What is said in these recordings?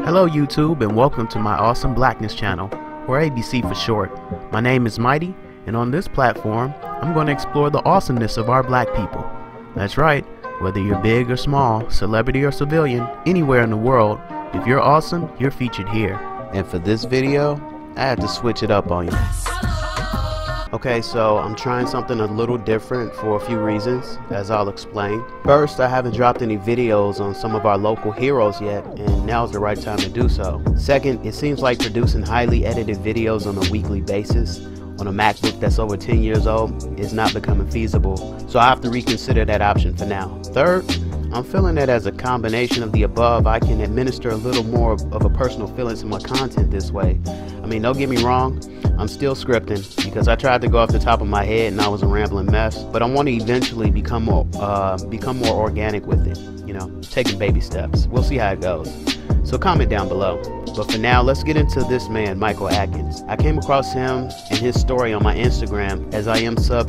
Hello YouTube, and welcome to my Awesome Blackness channel, or ABC for short. My name is Mighty, and on this platform I'm going to explore the awesomeness of our black people. That's right, whether you're big or small, celebrity or civilian, anywhere in the world, if you're awesome, you're featured here. And for this video, I had to switch it up on you. Okay, so I'm trying something a little different for a few reasons, as I'll explain. First, I haven't dropped any videos on some of our local heroes yet, and now's the right time to do so. Second, it seems like producing highly edited videos on a weekly basis on a MacBook that's over 10 years old is not becoming feasible, so I have to reconsider that option for now. Third, I'm feeling that as a combination of the above, I can administer a little more of a personal feeling to my content this way. I mean, don't get me wrong, I'm still scripting because I tried to go off the top of my head and I was a rambling mess, but I want to eventually become more organic with it, you know, taking baby steps. We'll see how it goes. So comment down below. But for now, let's get into this man, Michael Atkins. I came across him and his story on my Instagram, as I am sub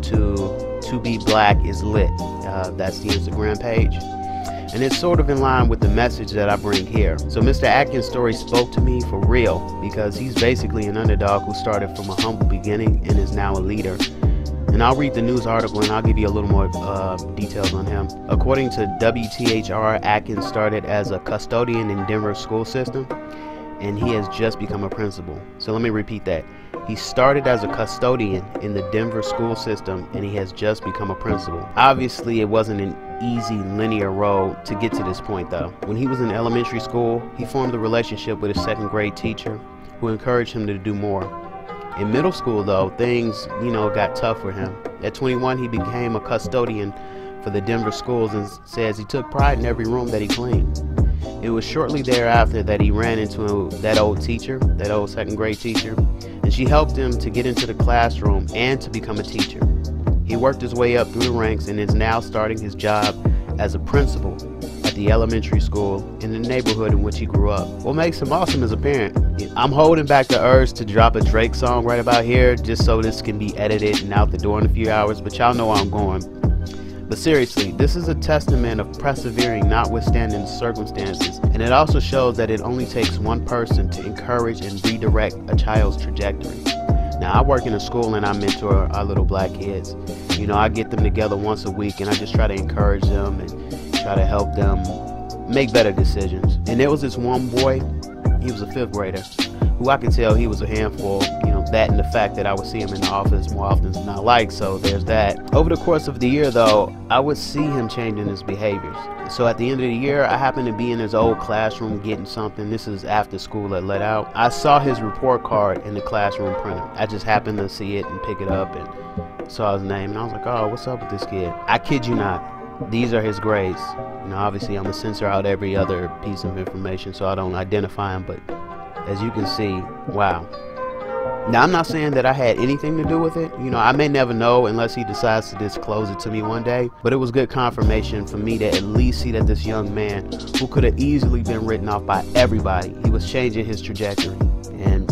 to Be Black is Lit. That's the Instagram page. And it's sort of in line with the message that I bring here. So Mr. Atkins' story spoke to me for real, because he's basically an underdog who started from a humble beginning and is now a leader. And I'll read the news article and I'll give you a little more details on him. According to WTHR, Atkins started as a custodian in Denver school system, and he has just become a principal. So let me repeat that. He started as a custodian in the Denver school system, and he has just become a principal. Obviously, it wasn't an easy linear road to get to this point though. When he was in elementary school, he formed a relationship with his second grade teacher who encouraged him to do more. In middle school though, things, got tough for him. At 21, he became a custodian for the Denver schools and says he took pride in every room that he cleaned. It was shortly thereafter that he ran into that old teacher, that old second grade teacher, and she helped him to get into the classroom and to become a teacher. He worked his way up through the ranks and is now starting his job as a principal at the elementary school in the neighborhood in which he grew up. What makes him awesome as a parent? I'm holding back the urge to drop a Drake song right about here just so this can be edited and out the door in a few hours, but y'all know where I'm going. But seriously, this is a testament of persevering notwithstanding the circumstances, and it also shows that it only takes one person to encourage and redirect a child's trajectory. Now, I work in a school and I mentor our little black kids. I get them together once a week and I just try to encourage them and try to help them make better decisions. And there was this one boy, he was a 5th grader, who I could tell he was a handful, that and the fact that I would see him in the office more often than I like, so there's that. Over the course of the year though, I would see him changing his behaviors. So at the end of the year, I happened to be in his old classroom getting something. This is after school had let out. I saw his report card in the classroom printer. I just happened to see it and pick it up and saw his name, and I was like, oh, what's up with this kid? I kid you not, these are his grades. Obviously I'm gonna censor out every other piece of information so I don't identify him, but as you can see, wow. Now, I'm not saying that I had anything to do with it. I may never know unless he decides to disclose it to me one day, but it was good confirmation for me to at least see that this young man, who could have easily been written off by everybody, he was changing his trajectory, and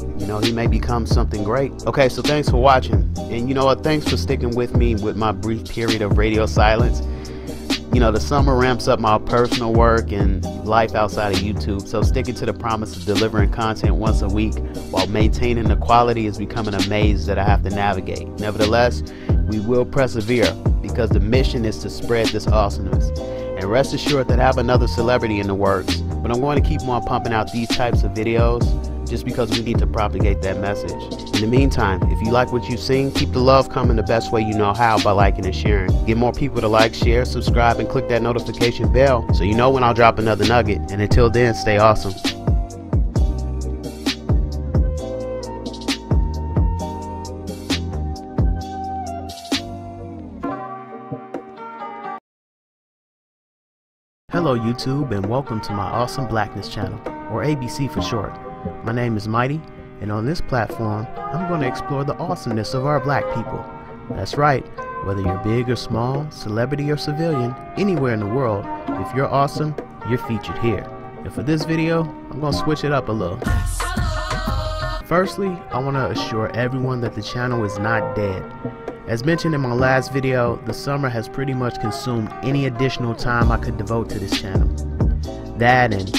he may become something great. Okay, so thanks for watching, and thanks for sticking with me with my brief period of radio silence. The summer ramps up my personal work and life outside of YouTube, so sticking to the promise of delivering content once a week while maintaining the quality is becoming a maze that I have to navigate. Nevertheless, we will persevere because the mission is to spread this awesomeness. And rest assured that I have another celebrity in the works, but I'm going to keep on pumping out these types of videos just because we need to propagate that message. In the meantime, if you like what you've seen, keep the love coming the best way you know how, by liking and sharing. Get more people to like, share, subscribe, and click that notification bell so you know when I'll drop another nugget. And until then, stay awesome. Hello YouTube, and welcome to my Awesome Blackness channel, or ABC for short. My name is Mighty, and on this platform, I'm going to explore the awesomeness of our black people. That's right, whether you're big or small, celebrity or civilian, anywhere in the world, if you're awesome, you're featured here. And for this video, I'm going to switch it up a little. Firstly, I want to assure everyone that the channel is not dead. As mentioned in my last video, the summer has pretty much consumed any additional time I could devote to this channel. That and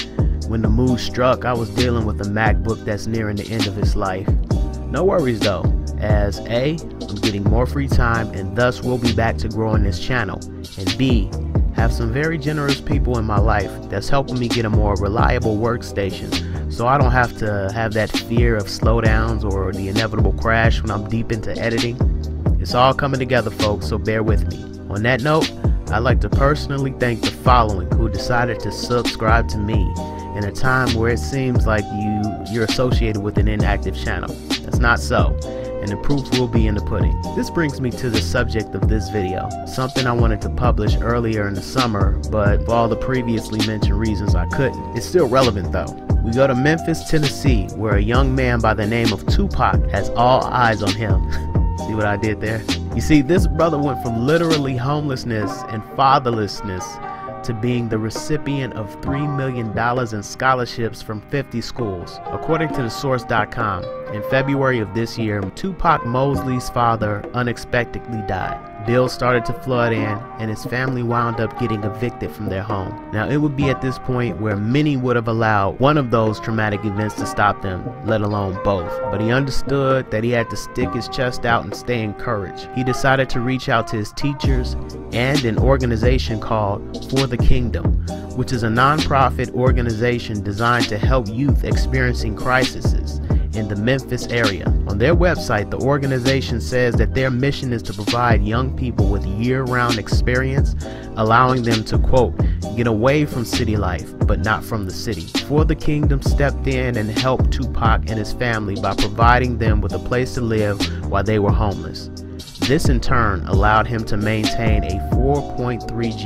When the mood struck, I was dealing with a MacBook that's nearing the end of its life. No worries though, as A, I'm getting more free time and thus will be back to growing this channel, and B, have some very generous people in my life that's helping me get a more reliable workstation so I don't have to have that fear of slowdowns or the inevitable crash when I'm deep into editing. It's all coming together, folks, so bear with me. On that note, I'd like to personally thank the following who decided to subscribe to me in a time where it seems like you're associated with an inactive channel. That's not so, and the proof will be in the pudding. This brings me to the subject of this video, something I wanted to publish earlier in the summer, but for all the previously mentioned reasons I couldn't. It's still relevant though. We go to Memphis, Tennessee, where a young man by the name of Tupac has all eyes on him. See what I did there? You see, this brother went from literally homelessness and fatherlessness to being the recipient of $3 million in scholarships from 50 schools. According to thesource.com, in February of this year, Tupac Mosley's father unexpectedly died. Bills started to flood in, and his family wound up getting evicted from their home. Now, it would be at this point where many would have allowed one of those traumatic events to stop them, let alone both. But he understood that he had to stick his chest out and stay encouraged. He decided to reach out to his teachers and an organization called For the Kingdom, which is a non-profit organization designed to help youth experiencing crises in the Memphis area. On their website, the organization says that their mission is to provide young people with year-round experience, allowing them to, quote, get away from city life, but not from the city. For the Kingdom stepped in and helped Tupac and his family by providing them with a place to live while they were homeless. This in turn allowed him to maintain a 4.3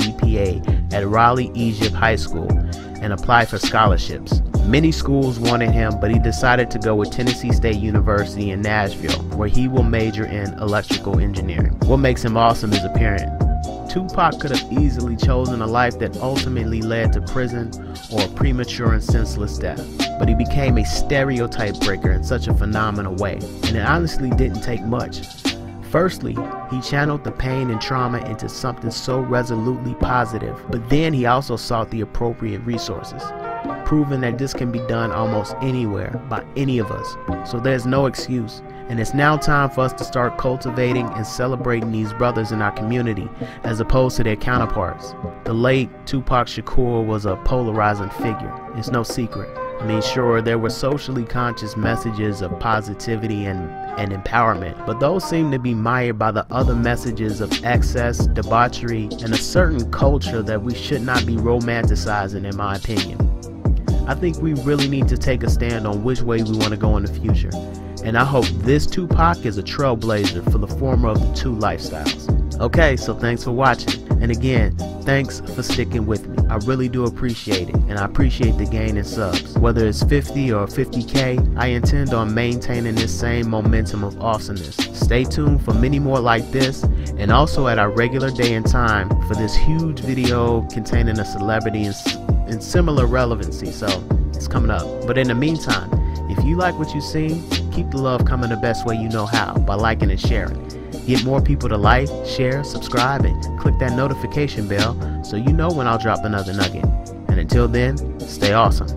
GPA at Raleigh Egypt High School and apply for scholarships. Many schools wanted him, but he decided to go with Tennessee State University in Nashville, where he will major in electrical engineering. What makes him awesome is apparent. Tupac could have easily chosen a life that ultimately led to prison or premature and senseless death, but he became a stereotype breaker in such a phenomenal way, and it honestly didn't take much. Firstly, he channeled the pain and trauma into something so resolutely positive, but then he also sought the appropriate resources, proving that this can be done almost anywhere by any of us. So there's no excuse, and it's now time for us to start cultivating and celebrating these brothers in our community as opposed to their counterparts. The late Tupac Shakur was a polarizing figure. It's no secret. I mean, sure, there were socially conscious messages of positivity and empowerment, but those seem to be mired by the other messages of excess, debauchery, and a certain culture that we should not be romanticizing, in my opinion. I think we really need to take a stand on which way we want to go in the future, and I hope this Tupac is a trailblazer for the former of the two lifestyles. Okay, so thanks for watching, and again, thanks for sticking with me. I really do appreciate it, and I appreciate the gain in subs. Whether it's 50 or 50K, I intend on maintaining this same momentum of awesomeness. Stay tuned for many more like this, and also at our regular day and time for this huge video containing a celebrity and similar relevancy, so it's coming up. But in the meantime, if you like what you see, keep the love coming the best way you know how, by liking and sharing. Get more people to like, share, subscribe, and click that notification bell so you know when I'll drop another nugget. And until then, stay awesome.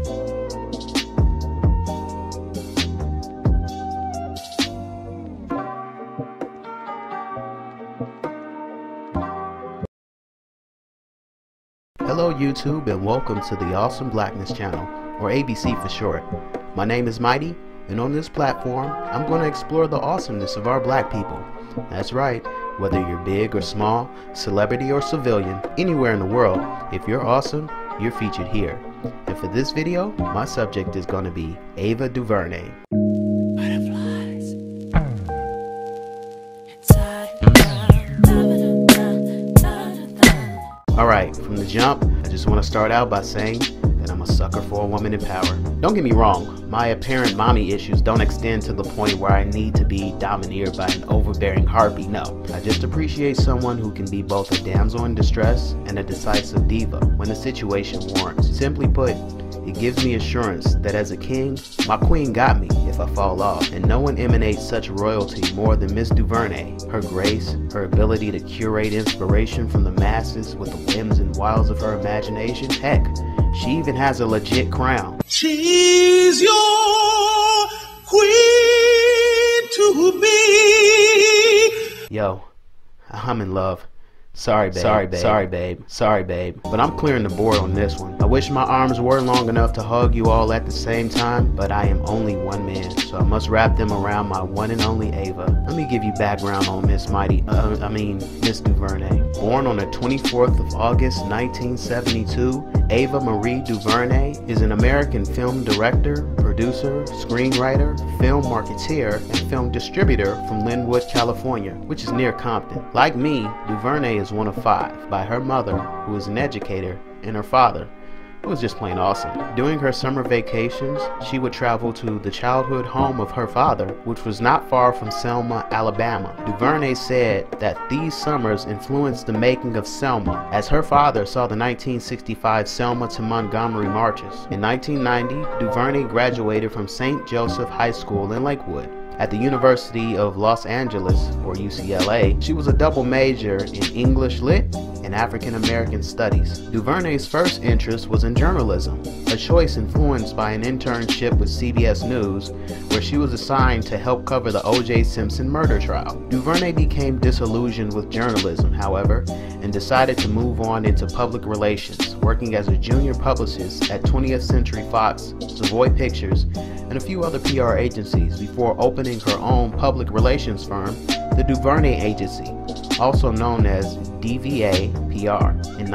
Hello YouTube, and welcome to the Awesome Blackness channel, or ABC for short. My name is Mighty, and on this platform, I'm going to explore the awesomeness of our black people. That's right, whether you're big or small, celebrity or civilian, anywhere in the world, if you're awesome, you're featured here. And for this video, my subject is going to be Ava DuVernay. Alright, from the jump, I just want to start out by saying that I'm a sucker for a woman in power. Don't get me wrong, my apparent mommy issues don't extend to the point where I need to be domineered by an overbearing harpy, no. I just appreciate someone who can be both a damsel in distress and a decisive diva when the situation warrants. Simply put, it gives me assurance that as a king, my queen got me if I fall off, and no one emanates such royalty more than Miss DuVernay. Her grace, her ability to curate inspiration from the masses with the whims and wiles of her imagination, heck, She even has a legit crown. She's your queen to be. Yo, I'm in love. Sorry, babe. Sorry, babe. Sorry, babe. Sorry, babe. But I'm clearing the board on this one. I wish my arms were long enough to hug you all at the same time, but I am only one man, so I must wrap them around my one and only Ava. Let me give you background on Miss Miss DuVernay. Born on the 24th of August, 1972, Ava Marie DuVernay is an American film director, producer, screenwriter, film marketeer, and film distributor from Linwood, California, which is near Compton. Like me, DuVernay is one of 5 by her mother, who is an educator, and her father, who was just plain awesome. During her summer vacations, she would travel to the childhood home of her father, which was not far from Selma, Alabama. DuVernay said that these summers influenced the making of Selma, as her father saw the 1965 Selma to Montgomery marches. In 1990, DuVernay graduated from St. Joseph High School in Lakewood. At the University of Los Angeles, or UCLA, she was a double major in English Lit and African American Studies. DuVernay's first interest was in journalism, a choice influenced by an internship with CBS News, where she was assigned to help cover the O.J. Simpson murder trial. DuVernay became disillusioned with journalism, however, and decided to move on into public relations, working as a junior publicist at 20th Century Fox, Savoy Pictures, and a few other PR agencies before opening her own public relations firm, the DuVernay Agency, also known as DVA PR, in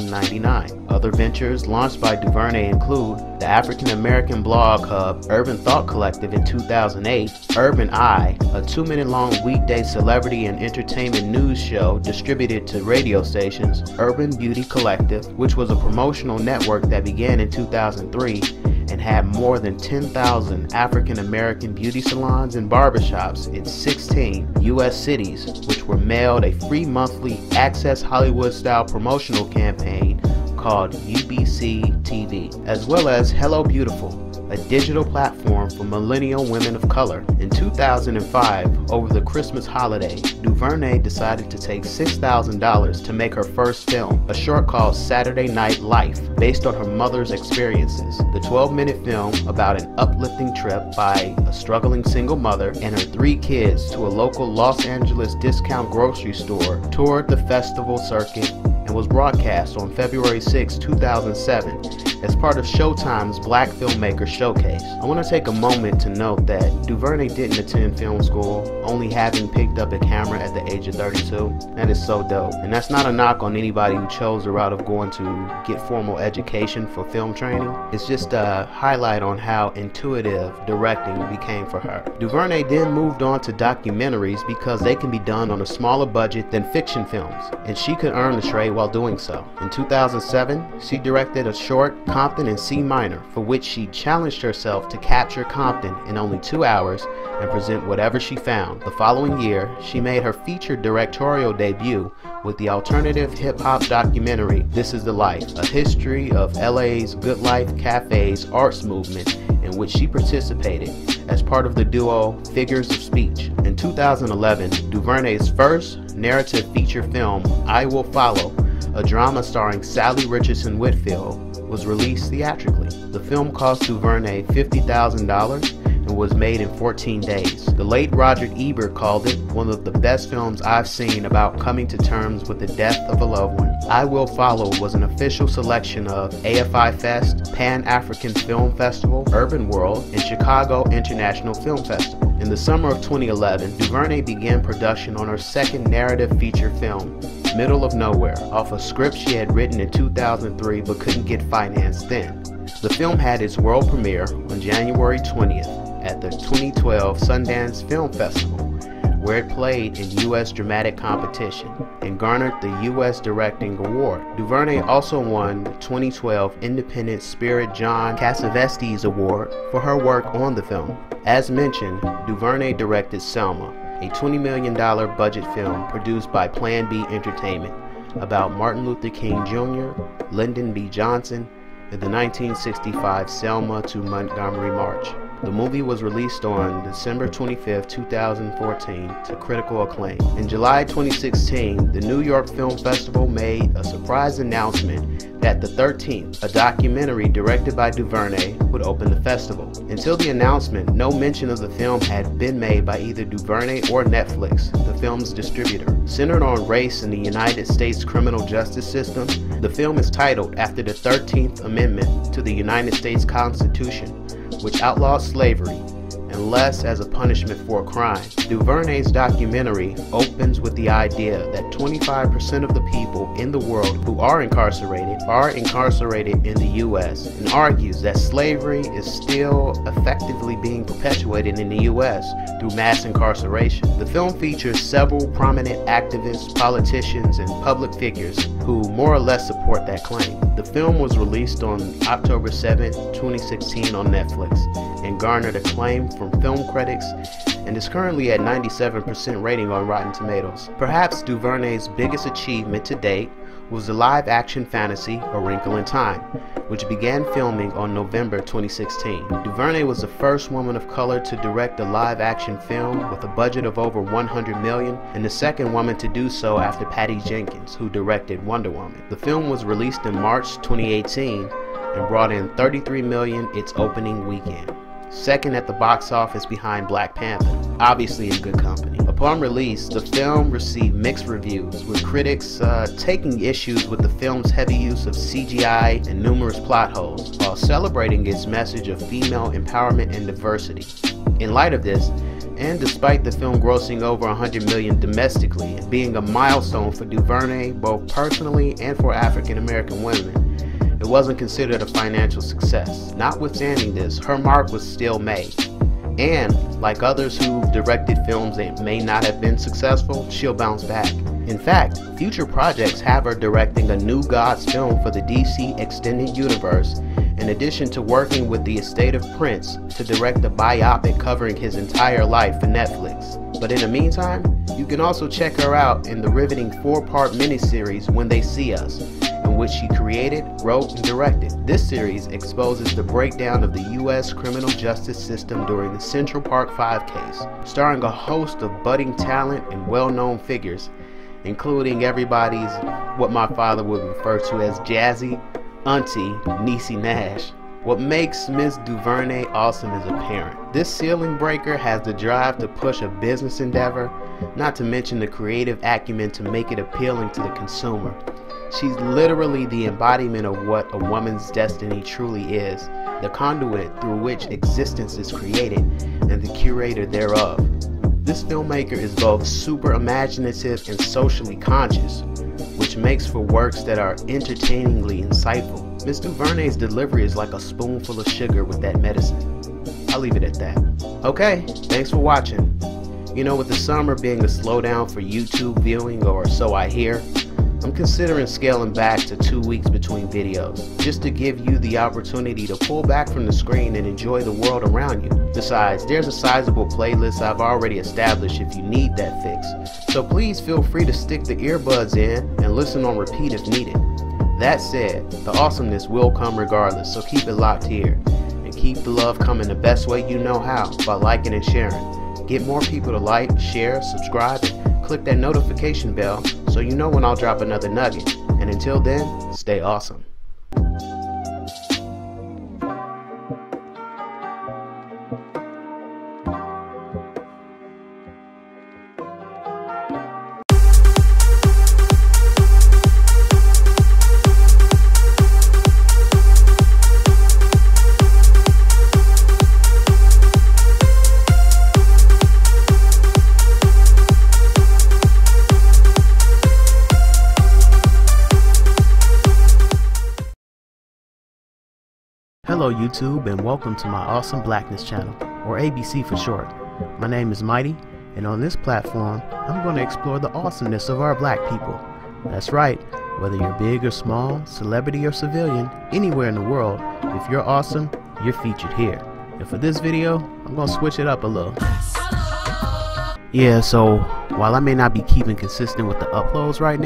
1999. Other ventures launched by DuVernay include the African American blog hub Urban Thought Collective in 2008, Urban Eye, a 2-minute-long weekday celebrity and entertainment news show distributed to radio stations, Urban Beauty Collective, which was a promotional network that began in 2003 and had more than 10,000 African American beauty salons and barbershops in 16 U.S. cities, which were mailed a free monthly Access Hollywood style promotional campaign called UBC TV, as well as Hello Beautiful, a digital platform for millennial women of color. In 2005, over the Christmas holiday, DuVernay decided to take $6,000 to make her first film, a short called Saturday Night Life, based on her mother's experiences. The 12-minute film about an uplifting trip by a struggling single mother and her 3 kids to a local Los Angeles discount grocery store toured the festival circuit and was broadcast on February 6, 2007 as part of Showtime's Black Filmmaker Showcase. I want to take a moment to note that DuVernay didn't attend film school, only having picked up a camera at the age of 32. That is so dope. And that's not a knock on anybody who chose the route of going to get formal education for film training. It's just a highlight on how intuitive directing became for her. DuVernay then moved on to documentaries because they can be done on a smaller budget than fiction films, and she could earn the trade while doing so. In 2007, she directed a short, Compton in C minor, for which she challenged herself to capture Compton in only 2 hours and present whatever she found. The following year, she made her featured directorial debut with the alternative hip-hop documentary This Is the Life, a history of LA's Good Life Cafe's arts movement, in which she participated as part of the duo Figures of Speech. In 2011, DuVernay's first narrative feature film, I Will Follow, a drama starring Sally Richardson Whitfield, was released theatrically. The film cost DuVernay $50,000 and was made in 14 days. The late Roger Ebert called it one of the best films I've seen about coming to terms with the death of a loved one. I Will Follow was an official selection of AFI Fest, Pan-African Film Festival, Urban World, and Chicago International Film Festival. In the summer of 2011, DuVernay began production on her second narrative feature film, Middle of Nowhere, off a script she had written in 2003 but couldn't get financed then. The film had its world premiere on January 20th at the 2012 Sundance Film Festival, where it played in U.S. dramatic competition and garnered the U.S. Directing Award. DuVernay also won the 2012 Independent Spirit John Cassavetes Award for her work on the film. As mentioned, DuVernay directed Selma, a $20 million budget film produced by Plan B Entertainment about Martin Luther King Jr., Lyndon B. Johnson, and the 1965 Selma to Montgomery March. The movie was released on December 25, 2014 to critical acclaim. In July 2016, the New York Film Festival made a surprise announcement that The 13th, a documentary directed by DuVernay, would open the festival. Until the announcement, no mention of the film had been made by either DuVernay or Netflix, the film's distributor. Centered on race in the United States criminal justice system, the film is titled after the 13th Amendment to the United States Constitution, which outlaws slavery unless as a punishment for a crime. DuVernay's documentary opens with the idea that 25% of the people in the world who are incarcerated in the U.S. and argues that slavery is still effectively being perpetuated in the U.S. through mass incarceration. The film features several prominent activists, politicians, and public figures who more or less support that claim. The film was released on October 7, 2016 on Netflix and garnered acclaim from film critics and is currently at 97% rating on Rotten Tomatoes. Perhaps DuVernay's biggest achievement to date was the live-action fantasy A Wrinkle in Time, which began filming on November 2016. DuVernay was the first woman of color to direct a live-action film with a budget of over $100 million, and the second woman to do so after Patty Jenkins, who directed Wonder Woman. The film was released in March 2018 and brought in $33 million its opening weekend, second at the box office behind Black Panther, obviously in good company. Upon release, the film received mixed reviews, with critics taking issues with the film's heavy use of CGI and numerous plot holes, while celebrating its message of female empowerment and diversity. In light of this, and despite the film grossing over $100 million domestically and being a milestone for DuVernay both personally and for African American women, it wasn't considered a financial success. Notwithstanding this, her mark was still made. And, like others who've directed films that may not have been successful, she'll bounce back. In fact, future projects have her directing a new Gods film for the DC Extended Universe, in addition to working with the estate of Prince to direct a biopic covering his entire life for Netflix. But in the meantime, you can also check her out in the riveting 4-part miniseries When They See Us, in which she created, wrote, and directed. This series exposes the breakdown of the U.S. criminal justice system during the Central Park 5 case, starring a host of budding talent and well-known figures, including everybody's what my father would refer to as Jazzy Auntie Niecy Nash. What makes Miss DuVernay awesome is apparent. This ceiling breaker has the drive to push a business endeavor, not to mention the creative acumen to make it appealing to the consumer. She's literally the embodiment of what a woman's destiny truly is, the conduit through which existence is created, and the curator thereof. This filmmaker is both super imaginative and socially conscious, which makes for works that are entertainingly insightful. Miss DuVernay's delivery is like a spoonful of sugar with that medicine. I'll leave it at that. Okay, thanks for watching. You know, with the summer being a slowdown for YouTube viewing, or so I hear, I'm considering scaling back to 2 weeks between videos, just to give you the opportunity to pull back from the screen and enjoy the world around you. Besides, there's a sizable playlist I've already established if you need that fix, so please feel free to stick the earbuds in and listen on repeat if needed. That said, the awesomeness will come regardless, so keep it locked here, and keep the love coming the best way you know how, by liking and sharing. Get more people to like, share, subscribe, and click that notification bell so you know when I'll drop another nugget. And until then, stay awesome. Hello YouTube, and welcome to my Awesome Blackness channel, or ABC for short. My name is Mighty, and on this platform I'm going to explore the awesomeness of our black people. That's right, whether you're big or small, celebrity or civilian, anywhere in the world, if you're awesome, you're featured here. And for this video, I'm going to switch it up a little. Yeah, so while I may not be keeping consistent with the uploads right now,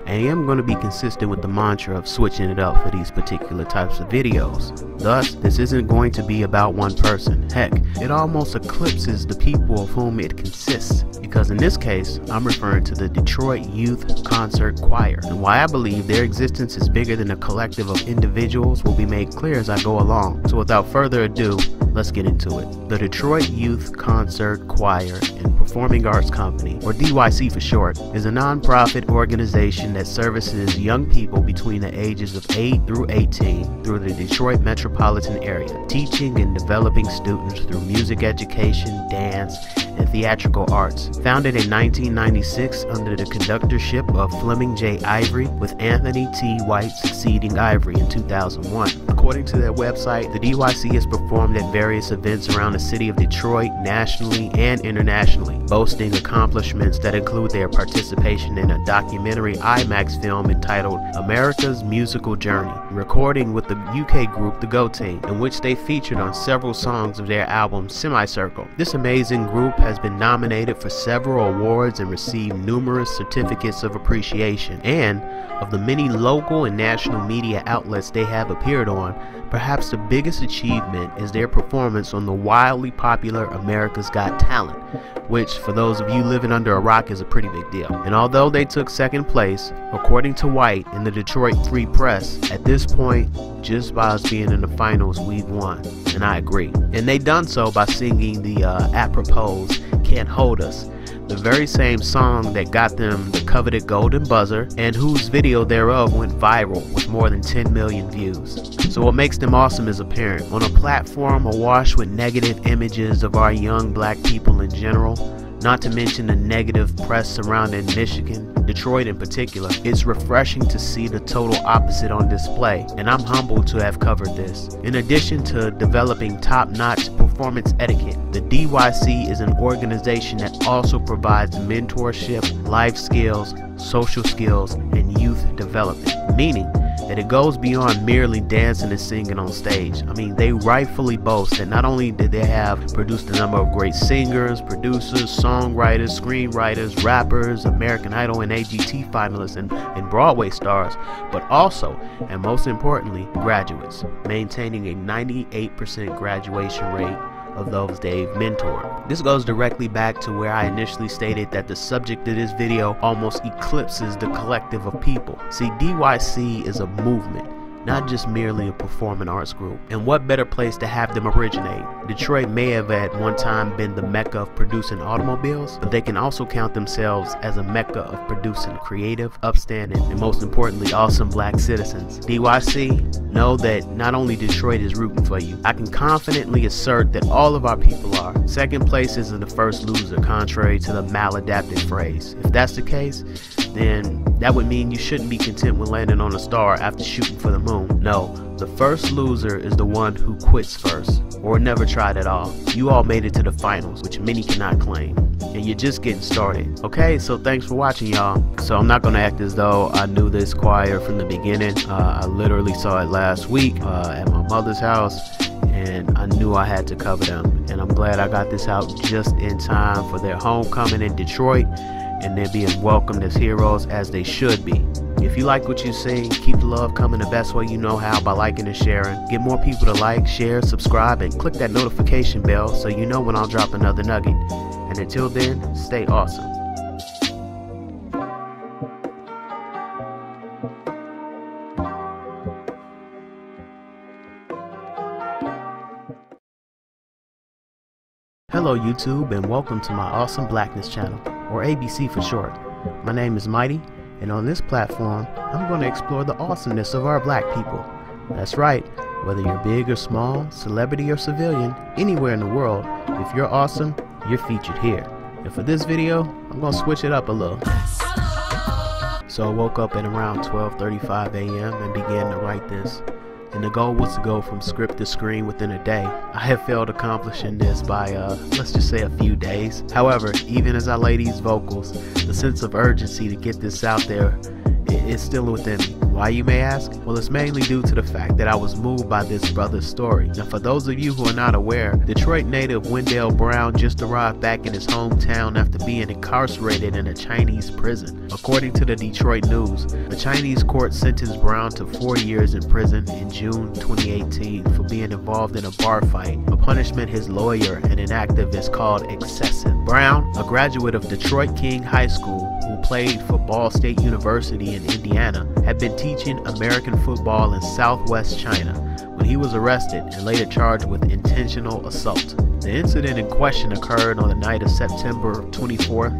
I am going to be consistent with the mantra of switching it up for these particular types of videos. Thus, this isn't going to be about one person. Heck, it almost eclipses the people of whom it consists, because in this case, I'm referring to the Detroit Youth Concert Choir, and why I believe their existence is bigger than a collective of individuals will be made clear as I go along. So without further ado, let's get into it. The Detroit Youth Concert Choir and Performing Arts Company, or DYC for short, is a non-profit organization that services young people between the ages of 8 through 18 through the Detroit metropolitan area, teaching and developing students through music education, dance, and theatrical arts. Founded in 1996 under the conductorship of Fleming J. Ivory, with Anthony T. White succeeding Ivory in 2001. According to their website, the DYC has performed at various events around the city of Detroit, nationally and internationally, boasting accomplishments that include their participation in a documentary IMAX film entitled America's Musical Journey, recording with the UK group The Go Team, in which they featured on several songs of their album Semicircle. This amazing group has been nominated for several awards and received numerous certificates of appreciation, and of the many local and national media outlets they have appeared on, perhaps the biggest achievement is their performance on the wildly popular America's Got Talent, which for those of you living under a rock is a pretty big deal. And although they took second place, according to White in the Detroit Free Press, at this point, just by us being in the finals, we've won. And I agree. And they done so by singing the apropos Can't Hold Us, the very same song that got them the coveted golden buzzer and whose video thereof went viral with more than 10 million views. So what makes them awesome is apparent. On a platform awash with negative images of our young black people in general, not to mention the negative press surrounding Michigan, Detroit in particular, it's refreshing to see the total opposite on display, and I'm humbled to have covered this. In addition to developing top-notch performance etiquette, the DYC is an organization that also provides mentorship, life skills, social skills, and youth development, meaning that it goes beyond merely dancing and singing on stage. I mean, they rightfully boast that not only did they have produced a number of great singers, producers, songwriters, screenwriters, rappers, American Idol and AGT finalists, and Broadway stars, but also, and most importantly, graduates, maintaining a 98% graduation rate of those they've mentored. This goes directly back to where I initially stated that the subject of this video almost eclipses the collective of people. See, DYC is a movement, not just merely a performing arts group. And what better place to have them originate? Detroit may have at one time been the mecca of producing automobiles, but they can also count themselves as a mecca of producing creative, upstanding, and most importantly, awesome black citizens. DYC, know that not only Detroit is rooting for you, I can confidently assert that all of our people are. Second place isn't the first loser, contrary to the maladapted phrase. If that's the case, then that would mean you shouldn't be content with landing on a star after shooting for the moon. No, the first loser is the one who quits first, or never tried at all. You all made it to the finals, which many cannot claim, and you're just getting started. Okay, so thanks for watching, y'all. So I'm not gonna act as though I knew this choir from the beginning. I literally saw it last week at my mother's house, and I knew I had to cover them, and I'm glad I got this out just in time for their homecoming in Detroit, and they're being welcomed as heroes as they should be. If you like what you see, keep the love coming the best way you know how, by liking and sharing. Get more people to like, share, subscribe, and click that notification bell so you know when I'll drop another nugget. And until then, stay awesome. Hello YouTube, and welcome to my Awesome Blackness channel, or ABC for short. My name is Mighty, and on this platform, I'm going to explore the awesomeness of our black people. That's right, whether you're big or small, celebrity or civilian, anywhere in the world, if you're awesome, you're featured here. And for this video, I'm going to switch it up a little. So I woke up at around 12:35 a.m. and began to write this. And the goal was to go from script to screen within a day. I have failed accomplishing this by, let's just say a few days. However, even as I lay these vocals, the sense of urgency to get this out there is still within me. Why, you may ask? Well, it's mainly due to the fact that I was moved by this brother's story. Now, for those of you who are not aware, Detroit native Wendell Brown just arrived back in his hometown after being incarcerated in a Chinese prison. According to the Detroit News, a Chinese court sentenced Brown to 4 years in prison in June 2018 for being involved in a bar fight, a punishment his lawyer and an activist called excessive. Brown, a graduate of Detroit King High School who played for Ball State University in Indiana, had been teaching American football in Southwest China when he was arrested and later charged with intentional assault. The incident in question occurred on the night of September 24,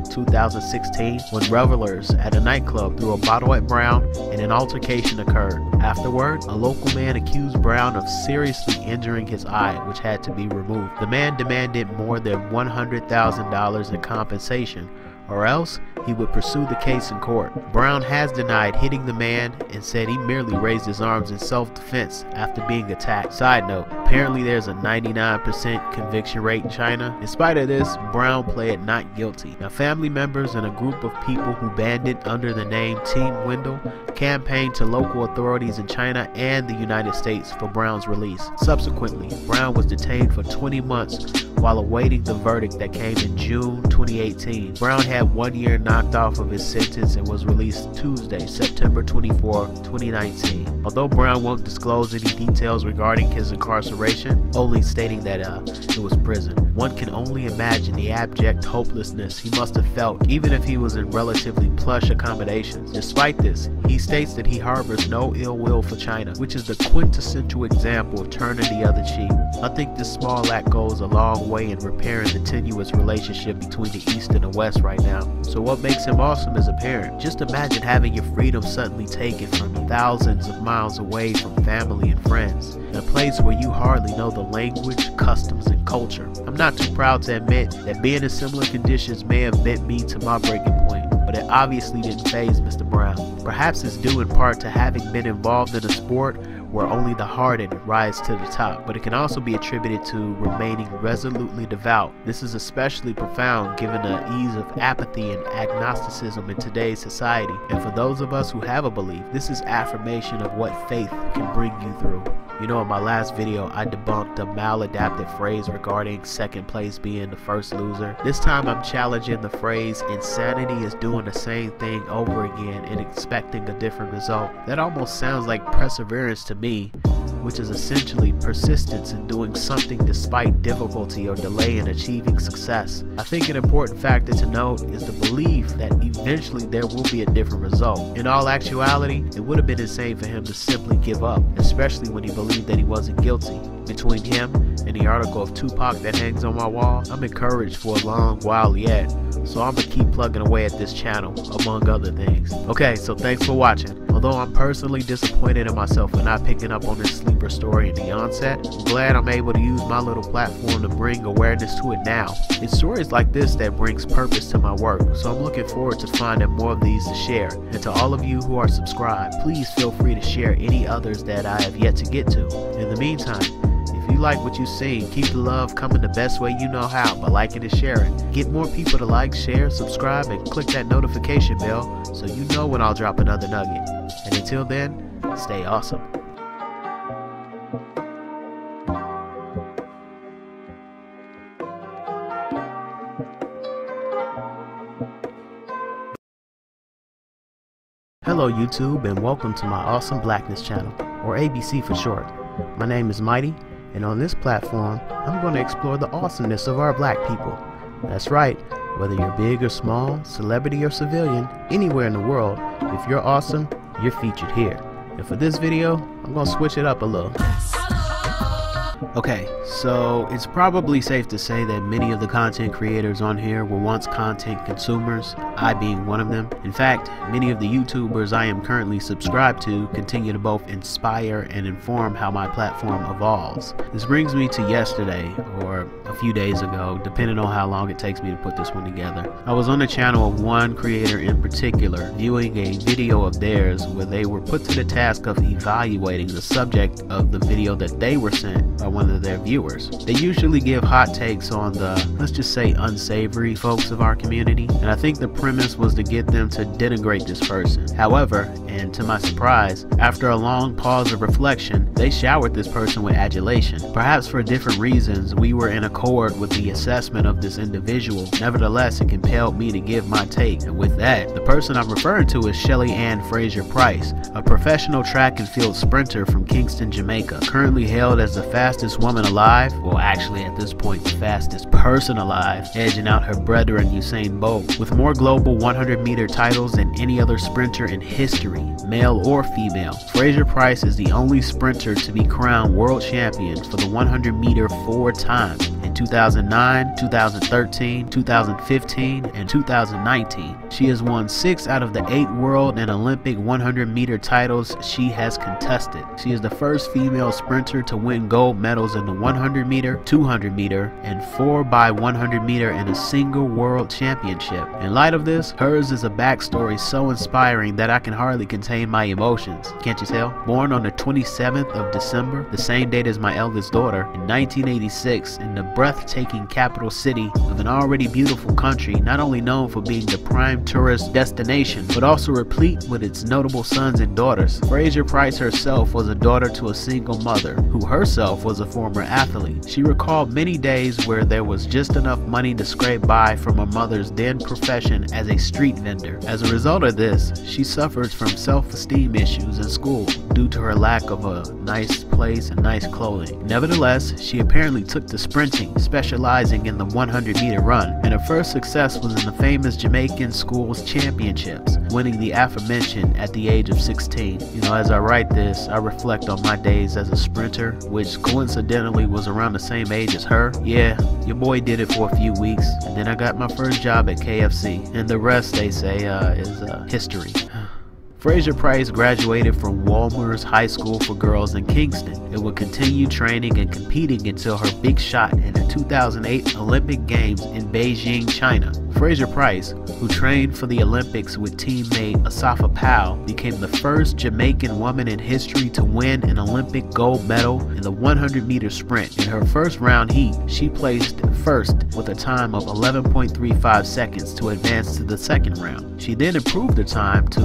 2016, when revelers at a nightclub threw a bottle at Brown and an altercation occurred. Afterward, a local man accused Brown of seriously injuring his eye, which had to be removed. The man demanded more than $100,000 in compensation, or else he would pursue the case in court. Brown has denied hitting the man and said he merely raised his arms in self-defense after being attacked. Side note, apparently there's a 99% conviction rate in China. In spite of this, Brown pled not guilty. Now, family members and a group of people who banded under the name Team Wendell campaigned to local authorities in China and the United States for Brown's release. Subsequently, Brown was detained for 20 months while awaiting the verdict that came in June 2018. Brown had 1 year knocked off of his sentence and was released Tuesday, September 24, 2019. Although Brown won't disclose any details regarding his incarceration, only stating that it was prison, one can only imagine the abject hopelessness he must have felt even if he was in relatively plush accommodations. Despite this, he states that he harbors no ill will for China, which is the quintessential example of turning the other cheek. I think this small act goes a long way in repairing the tenuous relationship between the East and the West right now. So what makes him awesome is apparent. Just imagine having your freedom suddenly taken from you, thousands of miles away from family and friends, in a place where you hardly know the language, customs, and culture. I'm not too proud to admit that being in similar conditions may have bent me to my breaking point, but it obviously didn't faze Mr. Brown. Perhaps it's due in part to having been involved in a sport where only the hardened rise to the top, but it can also be attributed to remaining resolutely devout. This is especially profound given the ease of apathy and agnosticism in today's society. And for those of us who have a belief, this is affirmation of what faith can bring you through. You know, in my last video, I debunked a maladapted phrase regarding second place being the first loser. This time I'm challenging the phrase, insanity is doing the same thing over again and expecting a different result. That almost sounds like perseverance to me, which is essentially persistence in doing something despite difficulty or delay in achieving success. I think an important factor to note is the belief that eventually there will be a different result. In all actuality, it would have been insane for him to simply give up, especially when he believed that he wasn't guilty. Between him and the article of Tupac that hangs on my wall, I'm encouraged for a long while yet, so I'm gonna keep plugging away at this channel, among other things. Okay, so thanks for watching. Although I'm personally disappointed in myself for not picking up on this sleeper story in the onset, I'm glad I'm able to use my little platform to bring awareness to it now. It's stories like this that brings purpose to my work, so I'm looking forward to finding more of these to share. And to all of you who are subscribed, please feel free to share any others that I have yet to get to. In the meantime, if you like what you see, keep the love coming the best way you know how, by liking and sharing. Get more people to like, share, subscribe, and click that notification bell so you know when I'll drop another nugget. And until then, stay awesome. Hello YouTube, and welcome to my Awesome Blackness channel, or ABC for short. My name is Mighty, and on this platform, I'm going to explore the awesomeness of our black people. That's right, whether you're big or small, celebrity or civilian, anywhere in the world, if you're awesome, you're featured here. And for this video, I'm going to switch it up a little. Okay, so it's probably safe to say that many of the content creators on here were once content consumers, I being one of them. In fact, many of the YouTubers I am currently subscribed to continue to both inspire and inform how my platform evolves. This brings me to yesterday, or a few days ago, depending on how long it takes me to put this one together. I was on the channel of one creator in particular, viewing a video of theirs where they were put to the task of evaluating the subject of the video that they were sent by one of their viewers. They usually give hot takes on the, let's just say, unsavory folks of our community, and I think the premise was to get them to denigrate this person. However, and to my surprise, after a long pause of reflection, they showered this person with adulation. Perhaps for different reasons, we were in accord with the assessment of this individual. Nevertheless, it compelled me to give my take, and with that, the person I'm referring to is Shelly Ann Fraser-Pryce, a professional track and field sprinter from Kingston, Jamaica, currently hailed as the fastest woman alive, well actually at this point the fastest person alive, edging out her brethren Usain Bolt. With more global 100-meter titles than any other sprinter in history, male or female, Fraser-Pryce is the only sprinter to be crowned world champion for the 100-meter 4 times in 2009, 2013, 2015, and 2019. She has won 6 out of the 8 world and Olympic 100-meter titles she has contested. She is the first female sprinter to win gold medals in the 100-meter, 200-meter, and 4x100-meter in a single world championship. In light of this, hers is a backstory so inspiring that I can hardly contain my emotions. Can't you tell? Born on the 27th of December, the same date as my eldest daughter, in 1986 in the breathtaking capital city of an already beautiful country, not only known for being the prime tourist destination, but also replete with its notable sons and daughters. Fraser-Pryce herself was a daughter to a single mother, who herself was a former athlete. She recalled many days where there was just enough money to scrape by from her mother's then profession as a street vendor. As a result of this, she suffered from self-esteem issues in school due to her lack of a nice place and nice clothing. Nevertheless, she apparently took to sprinting, specializing in the 100-meter run, and her first success was in the famous Jamaican Schools Championships, winning the aforementioned at the age of 16. You know, as I write this, I reflect on my days as a sprinter, which coincidentally was around the same age as her. Yeah, your boy did it for a few weeks, and then I got my first job at KFC, and the rest, they say, is history. Fraser-Pryce graduated from Walmers High School for Girls in Kingston and would continue training and competing until her big shot in the 2008 Olympic Games in Beijing, China. Fraser-Pryce, who trained for the Olympics with teammate Asafa Powell, became the first Jamaican woman in history to win an Olympic gold medal in the 100-meter sprint. In her first round heat, she placed first with a time of 11.35 seconds to advance to the second round. She then improved her time to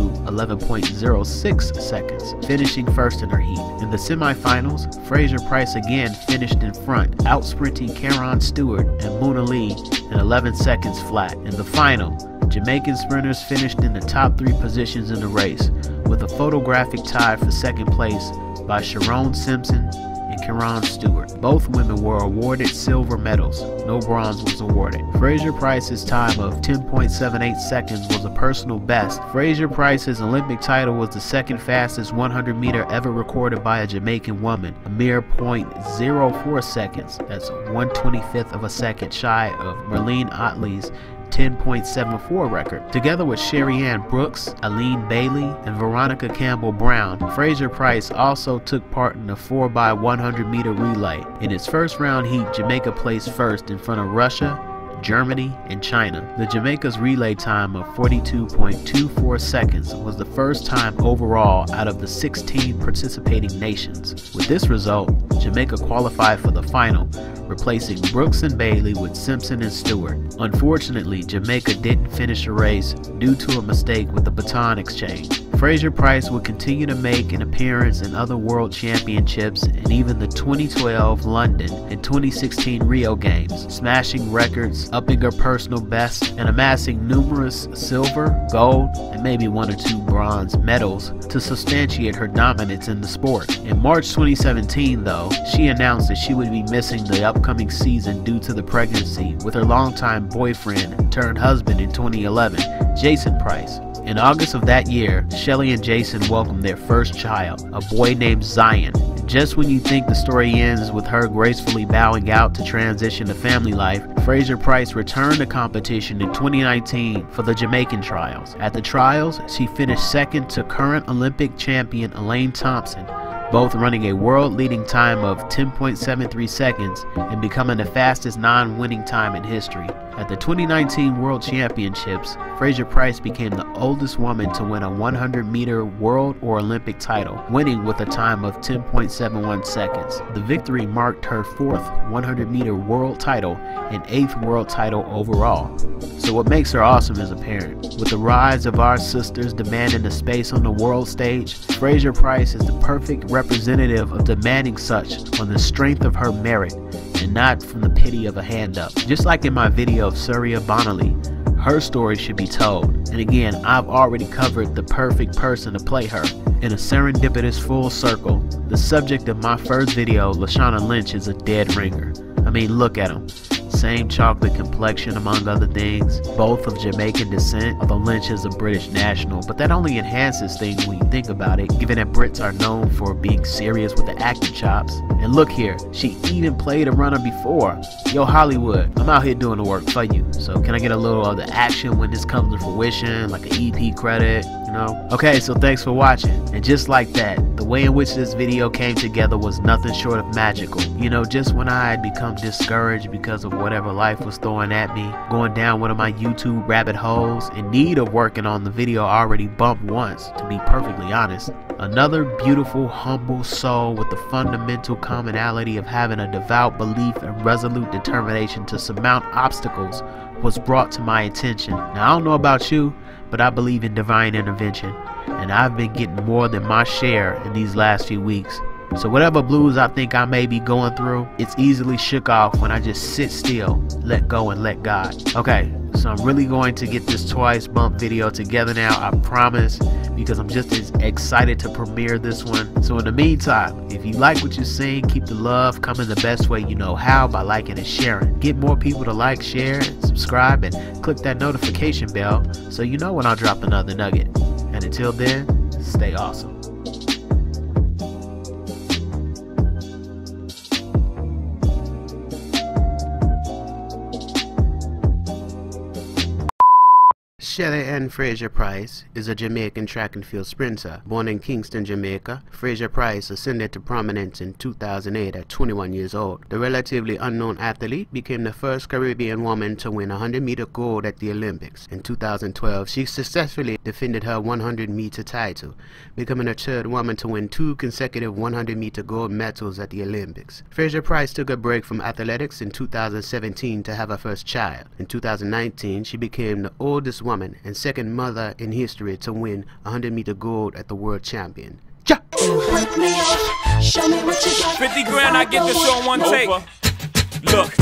11.06 seconds, finishing first in her heat. In the semifinals, Fraser-Pryce again finished in front, out-sprinting Karen Stewart and Muna Lee in 11 seconds flat. In the final, Jamaican sprinters finished in the top 3 positions in the race, with a photographic tie for second place by Sharon Simpson and Karen Stewart. Both women were awarded silver medals. No bronze was awarded. Fraser-Pryce's time of 10.78 seconds was a personal best. Fraser-Pryce's Olympic title was the second fastest 100-meter ever recorded by a Jamaican woman, a mere 0.04 seconds. That's 1/25th of a second shy of Merlene Otley's 10.74 record. Together with Sherry Ann Brooks, Aline Bailey, and Veronica Campbell Brown, Fraser-Pryce also took part in the 4x100-meter relay. In its first round heat, Jamaica placed first in front of Russia, Germany, and China. The Jamaica's relay time of 42.24 seconds was the first time overall out of the 16 participating nations. With this result, Jamaica qualified for the final, replacing Brooks and Bailey with Simpson and Stewart. Unfortunately, Jamaica didn't finish the race due to a mistake with the baton exchange. Fraser-Pryce would continue to make an appearance in other world championships and even the 2012 London and 2016 Rio Games, smashing records, upping her personal best, and amassing numerous silver, gold, and maybe 1 or 2 bronze medals to substantiate her dominance in the sport. In March 2017, though, she announced that she would be missing the upcoming season due to the pregnancy with her longtime boyfriend turned husband in 2011, Jason Pryce. In August of that year, Shelly and Jason welcomed their first child, a boy named Zion. Just when you think the story ends with her gracefully bowing out to transition to family life, Fraser-Pryce returned to competition in 2019 for the Jamaican trials. At the trials, she finished second to current Olympic champion Elaine Thompson, both running a world-leading time of 10.73 seconds and becoming the fastest non-winning time in history. At the 2019 World Championships, Fraser-Pryce became the oldest woman to win a 100-meter world or Olympic title, winning with a time of 10.71 seconds. The victory marked her 4th 100-meter world title and 8th world title overall. So what makes her awesome is apparent. With the rise of our sisters demanding a space on the world stage, Fraser-Pryce is the perfect representative of demanding such on the strength of her merit and not from the pity of a hand up. Just like in my video of Surya Bonali, her story should be told. And again, I've already covered the perfect person to play her. In a serendipitous full circle, the subject of my first video, Lashana Lynch, is a dead ringer. I mean, look at him. Same chocolate complexion among other things, both of Jamaican descent, although Lynch is a British national, but that only enhances things when you think about it, given that Brits are known for being serious with the acting chops. And look here, she even played a runner before. Yo Hollywood, I'm out here doing the work for you, so can I get a little of the action when this comes to fruition, like an EP credit, you know? Okay, so thanks for watching. And just like that, the way in which this video came together was nothing short of magical. You know, just when I had become discouraged because of whatever life was throwing at me, going down one of my YouTube rabbit holes, in need of working on the video I already bumped once, to be perfectly honest. Another beautiful, humble soul with the fundamental commonality of having a devout belief and resolute determination to surmount obstacles was brought to my attention. Now, I don't know about you, but I believe in divine intervention, and I've been getting more than my share in these last few weeks. So whatever blues I think I may be going through, it's easily shook off when I just sit still, let go, and let God. Okay, so I'm really going to get this Twice Bump video together now, I promise, because I'm just as excited to premiere this one. So in the meantime, if you like what you're seeing, keep the love coming the best way you know how, by liking and sharing. Get more people to like, share, and subscribe, and click that notification bell so you know when I drop another nugget. And until then, stay awesome. Shelley Ann Fraser-Pryce is a Jamaican track and field sprinter. Born in Kingston, Jamaica, Fraser-Pryce ascended to prominence in 2008 at 21 years old. The relatively unknown athlete became the first Caribbean woman to win a 100-meter gold at the Olympics. In 2012, she successfully defended her 100-meter title, becoming the third woman to win 2 consecutive 100-meter gold medals at the Olympics. Fraser-Pryce took a break from athletics in 2017 to have her first child. In 2019, she became the oldest woman and second mother in history to win a 100-meter gold at the World Champion. 50 grand, I get this on one take. Look.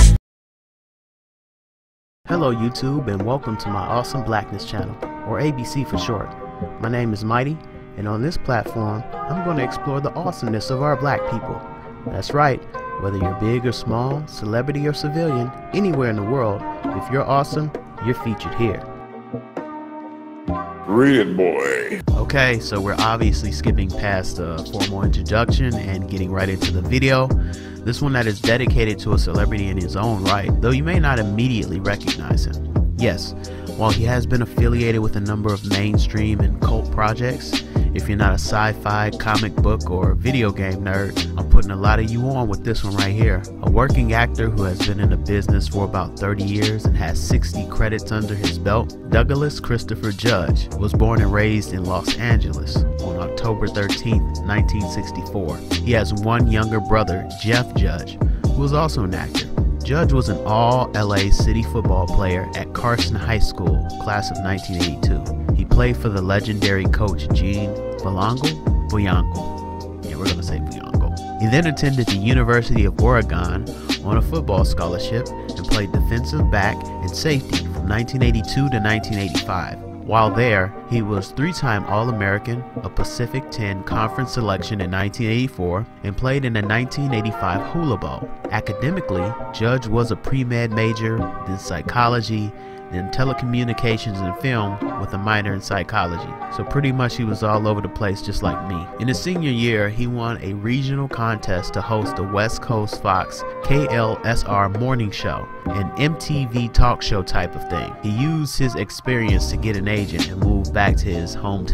Hello YouTube, and welcome to my Awesome Blackness channel, or ABC for short. My name is Mighty, and on this platform, I'm going to explore the awesomeness of our black people. That's right, whether you're big or small, celebrity or civilian, anywhere in the world, if you're awesome, you're featured here. Red boy. Okay, so we're obviously skipping past the formal introduction and getting right into the video. This one that is dedicated to a celebrity in his own right, though you may not immediately recognize him. Yes, while he has been affiliated with a number of mainstream and cult projects, if you're not a sci-fi, comic book, or video game nerd, I'm putting a lot of you on with this one right here. A working actor who has been in the business for about 30 years and has 60 credits under his belt, Douglas Christopher Judge was born and raised in Los Angeles on October 13, 1964. He has one younger brother, Jeff Judge, who is also an actor. Judge was an all-LA City football player at Carson High School, class of 1982. He played for the legendary coach Gene Boyango. Yeah, we're gonna say Boyango. He then attended the University of Oregon on a football scholarship and played defensive back and safety from 1982 to 1985. While there, he was 3-time All-American, a Pacific 10 Conference selection in 1984, and played in the 1985 Hula Bowl. Academically, Judge was a pre-med major, then psychology, then telecommunications and film with a minor in psychology. So pretty much he was all over the place just like me. In his senior year, he won a regional contest to host the West Coast Fox KLSR morning show, an MTV talk show type of thing. He used his experience to get an agent and move back to his hometown.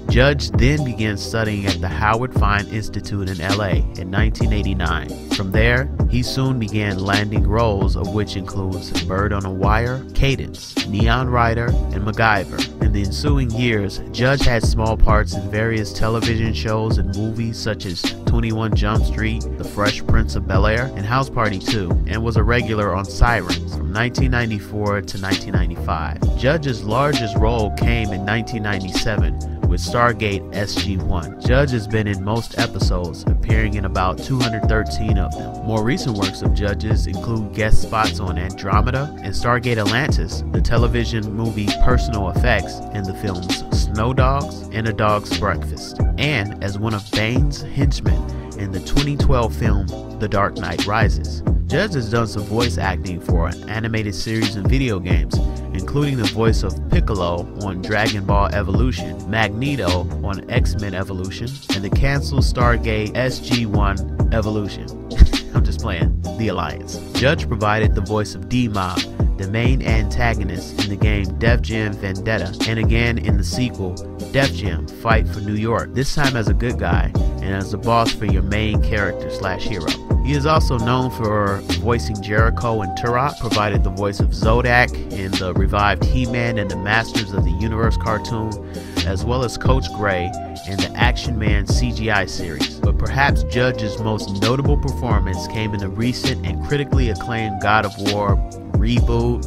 Judge then began studying at the Howard Fine Institute in LA in 1989. From there, he soon began landing roles, of which includes Bird on a Wire, Cadence, Neon Rider, and MacGyver. In the ensuing years, Judge had small parts in various television shows and movies such as 21 Jump Street, The Fresh Prince of Bel-Air, and House Party 2, and was a regular on Sirens from 1994 to 1995. Judge's largest role came in 1997 with Stargate SG-1. Judge has been in most episodes, appearing in about 213 of them. More recent works of Judge's include guest spots on Andromeda and Stargate Atlantis, the television movie Personal Effects, and the films Snow Dogs and A Dog's Breakfast, and as one of Bane's henchmen in the 2012 film The Dark Knight Rises. Judge has done some voice acting for animated series and video games, including the voice of Piccolo on Dragon Ball Evolution, Magneto on X-Men Evolution, and the canceled Stargate SG-1 Evolution. I'm just playing. The Alliance. Judge provided the voice of D-Mob, the main antagonist in the game Def Jam Vendetta, and again in the sequel Def Jam Fight for New York, this time as a good guy and as the boss for your main character / hero. He is also known for voicing Jericho and Turok, provided the voice of Zodak in the revived He-Man and the Masters of the Universe cartoon, as well as Coach Gray in the Action Man CGI series. But perhaps Judge's most notable performance came in the recent and critically acclaimed God of War reboot,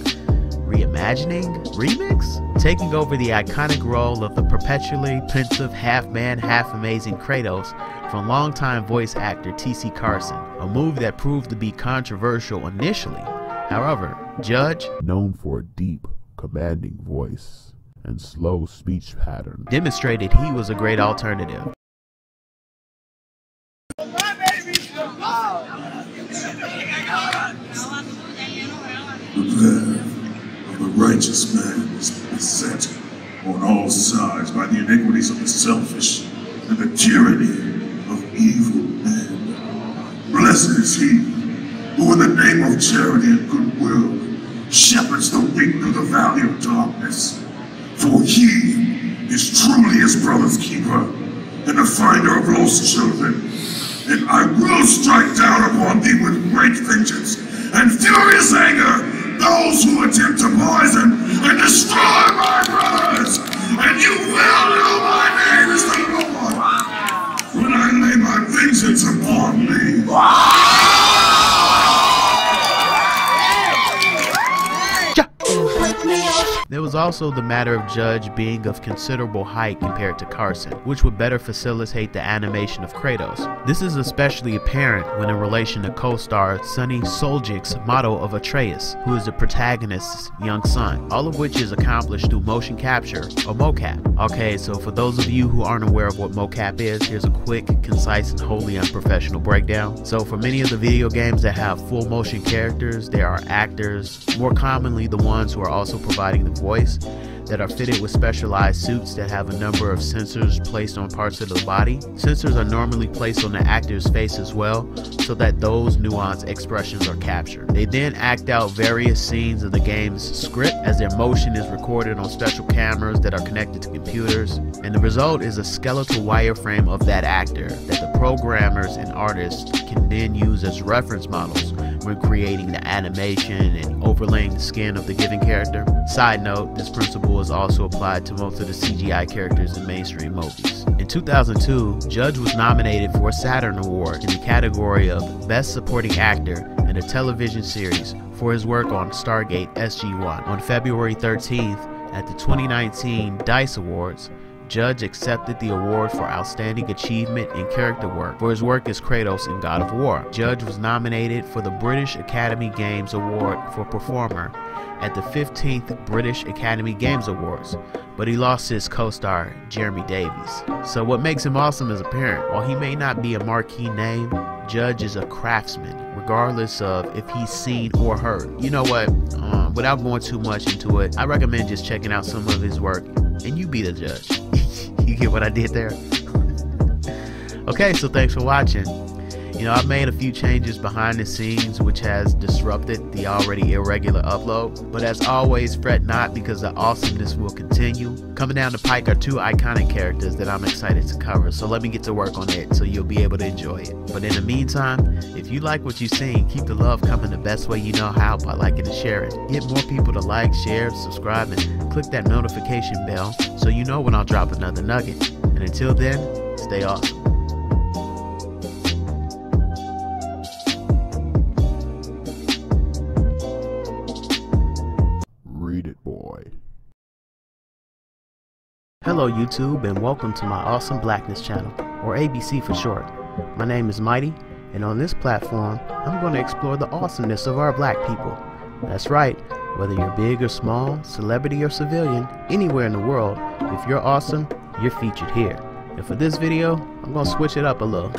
reimagining, remix? Taking over the iconic role of the perpetually pensive half-man, half-amazing Kratos from longtime voice actor T.C. Carson, a move that proved to be controversial initially. However, Judge, known for a deep, commanding voice and slow speech pattern, demonstrated he was a great alternative. The path of the righteous man is beset on all sides by the iniquities of the selfish and the tyranny of evil men. Blessed is he who in the name of charity and goodwill shepherds the weak through the valley of darkness. For he is truly his brother's keeper and the finder of lost children. And I will strike down upon thee with great vengeance and furious anger those who attempt to poison and destroy my brothers. And you will know my name is the Lord when I lay my vengeance upon thee. There was also the matter of Judge being of considerable height compared to Carson, which would better facilitate the animation of Kratos. This is especially apparent when in relation to co-star Sonny Soljic's model of Atreus, who is the protagonist's young son, all of which is accomplished through motion capture or mocap. Okay, so for those of you who aren't aware of what mocap is, here's a quick, concise, and wholly unprofessional breakdown. So for many of the video games that have full motion characters, there are actors, more commonly the ones who are also providing the voice, that are fitted with specialized suits that have a number of sensors placed on parts of the body. Sensors are normally placed on the actor's face as well, so that those nuanced expressions are captured. They then act out various scenes of the game's script as their motion is recorded on special cameras that are connected to computers, and the result is a skeletal wireframe of that actor that the programmers and artists can then use as reference models when creating the animation and overlaying the skin of the given character. Side note, this principle is also applied to most of the CGI characters in mainstream movies. In 2002, Judge was nominated for a Saturn Award in the category of Best Supporting Actor in a Television Series for his work on Stargate SG-1. On February 13th, at the 2019 DICE Awards, Judge accepted the award for Outstanding Achievement in Character Work for his work as Kratos in God of War. Judge was nominated for the British Academy Games Award for Performer at the 15th British Academy Games Awards, but he lost his co-star Jeremy Davies. So what makes him awesome is apparent. While he may not be a marquee name, Judge is a craftsman, regardless of if he's seen or heard. You know what, without going too much into it, I recommend just checking out some of his work and you be the judge. You get what I did there? Okay, so thanks for watching. You know, I've made a few changes behind the scenes which has disrupted the already irregular upload, but as always, fret not, because the awesomeness will continue. Coming down the pike are 2 iconic characters that I'm excited to cover, so let me get to work on it so you'll be able to enjoy it. But in the meantime, if you like what you've seen, keep the love coming the best way you know how, by liking and sharing. Get more people to like, share, subscribe, and click that notification bell so you know when I'll drop another nugget. And until then, stay awesome. Read it, boy. Hello YouTube, and welcome to my Awesome Blackness channel, or ABC for short. My name is Mighty, and on this platform, I'm going to explore the awesomeness of our black people. That's right, whether you're big or small, celebrity or civilian, anywhere in the world, if you're awesome, you're featured here. And for this video, I'm going to switch it up a little.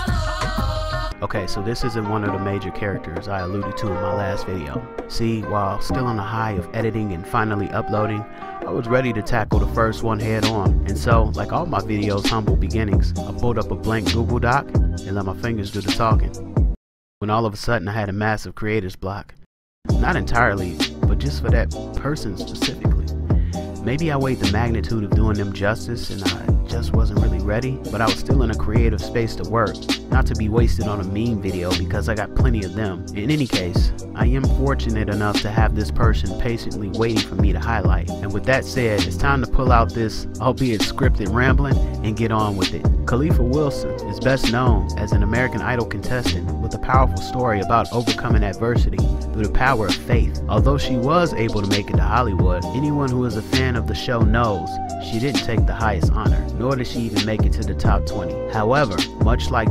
Okay, so this isn't one of the major characters I alluded to in my last video. See, while still on the high of editing and finally uploading, I was ready to tackle the first one head on. And so, like all my videos' humble beginnings, I pulled up a blank Google Doc and let my fingers do the talking. When all of a sudden I had a massive creator's block. Not entirely, but just for that person specifically. Maybe I weighed the magnitude of doing them justice and I just wasn't really ready, but I was still in a creative space to work, not to be wasted on a meme video because I got plenty of them. In any case, I am fortunate enough to have this person patiently waiting for me to highlight. And with that said, it's time to pull out this, albeit scripted rambling, and get on with it. Khalifa Wilson is best known as an American Idol contestant with a powerful story about overcoming adversity through the power of faith. Although she was able to make it to Hollywood, anyone who is a fan of the show knows she didn't take the highest honor, nor did she even make it to the top 20. However, much like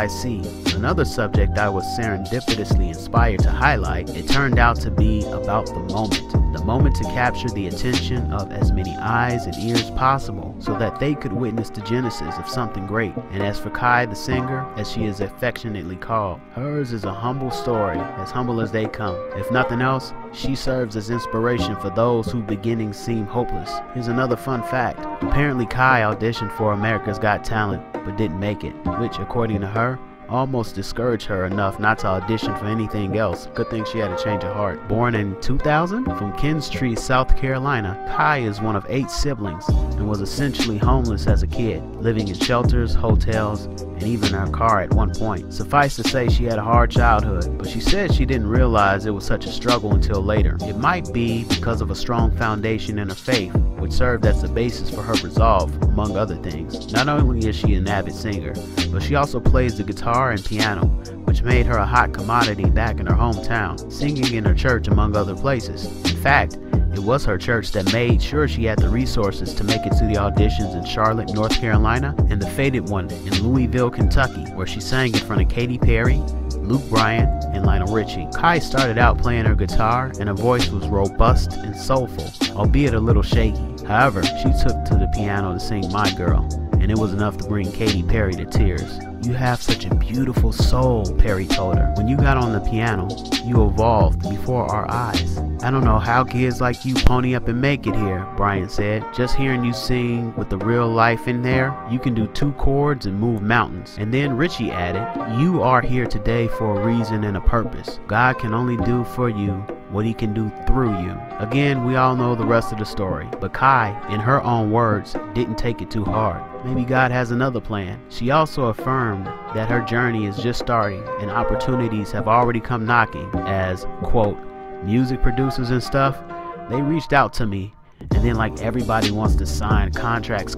DYC, another subject I was serendipitously inspired to highlight, it turned out to be about the moment to capture the attention of as many eyes and ears possible so that they could witness the genesis of something great. And as for Kai the singer, as she is affectionately called, hers is a humble story, as humble as they come. If nothing else, she serves as inspiration for those whose beginnings seem hopeless. Here's another fun fact. Apparently Kai auditioned for America's Got Talent but didn't make it, which according to her, almost discouraged her enough not to audition for anything else. Good thing she had a change of heart. Born in 2000 from Kings Tree, South Carolina, Kai is one of 8 siblings and was essentially homeless as a kid, living in shelters, hotels, and even her car at one point. Suffice to say, she had a hard childhood, but she said she didn't realize it was such a struggle until later. It might be because of a strong foundation in her faith, which served as the basis for her resolve, among other things. Not only is she an avid singer, but she also plays the guitar and piano, which made her a hot commodity back in her hometown, singing in her church among other places. In fact, it was her church that made sure she had the resources to make it to the auditions in Charlotte, North Carolina, and the fated one in Louisville, Kentucky, where she sang in front of Katy Perry, Luke Bryan, and Lionel Richie. Kai started out playing her guitar, and her voice was robust and soulful, albeit a little shaky. However, she took to the piano to sing My Girl, and it was enough to bring Katy Perry to tears. "You have such a beautiful soul," Perry told her. "When you got on the piano, you evolved before our eyes." "I don't know how kids like you pony up and make it here," Bryan said. "Just hearing you sing with the real life in there, you can do 2 chords and move mountains." And then Richie added, "You are here today for a reason and a purpose. God can only do for you what he can do through you." Again, we all know the rest of the story, but Kai, in her own words, didn't take it too hard. Maybe God has another plan. She also affirmed that her journey is just starting and opportunities have already come knocking as, quote, "music producers and stuff, they reached out to me, and then like everybody wants to sign contracts.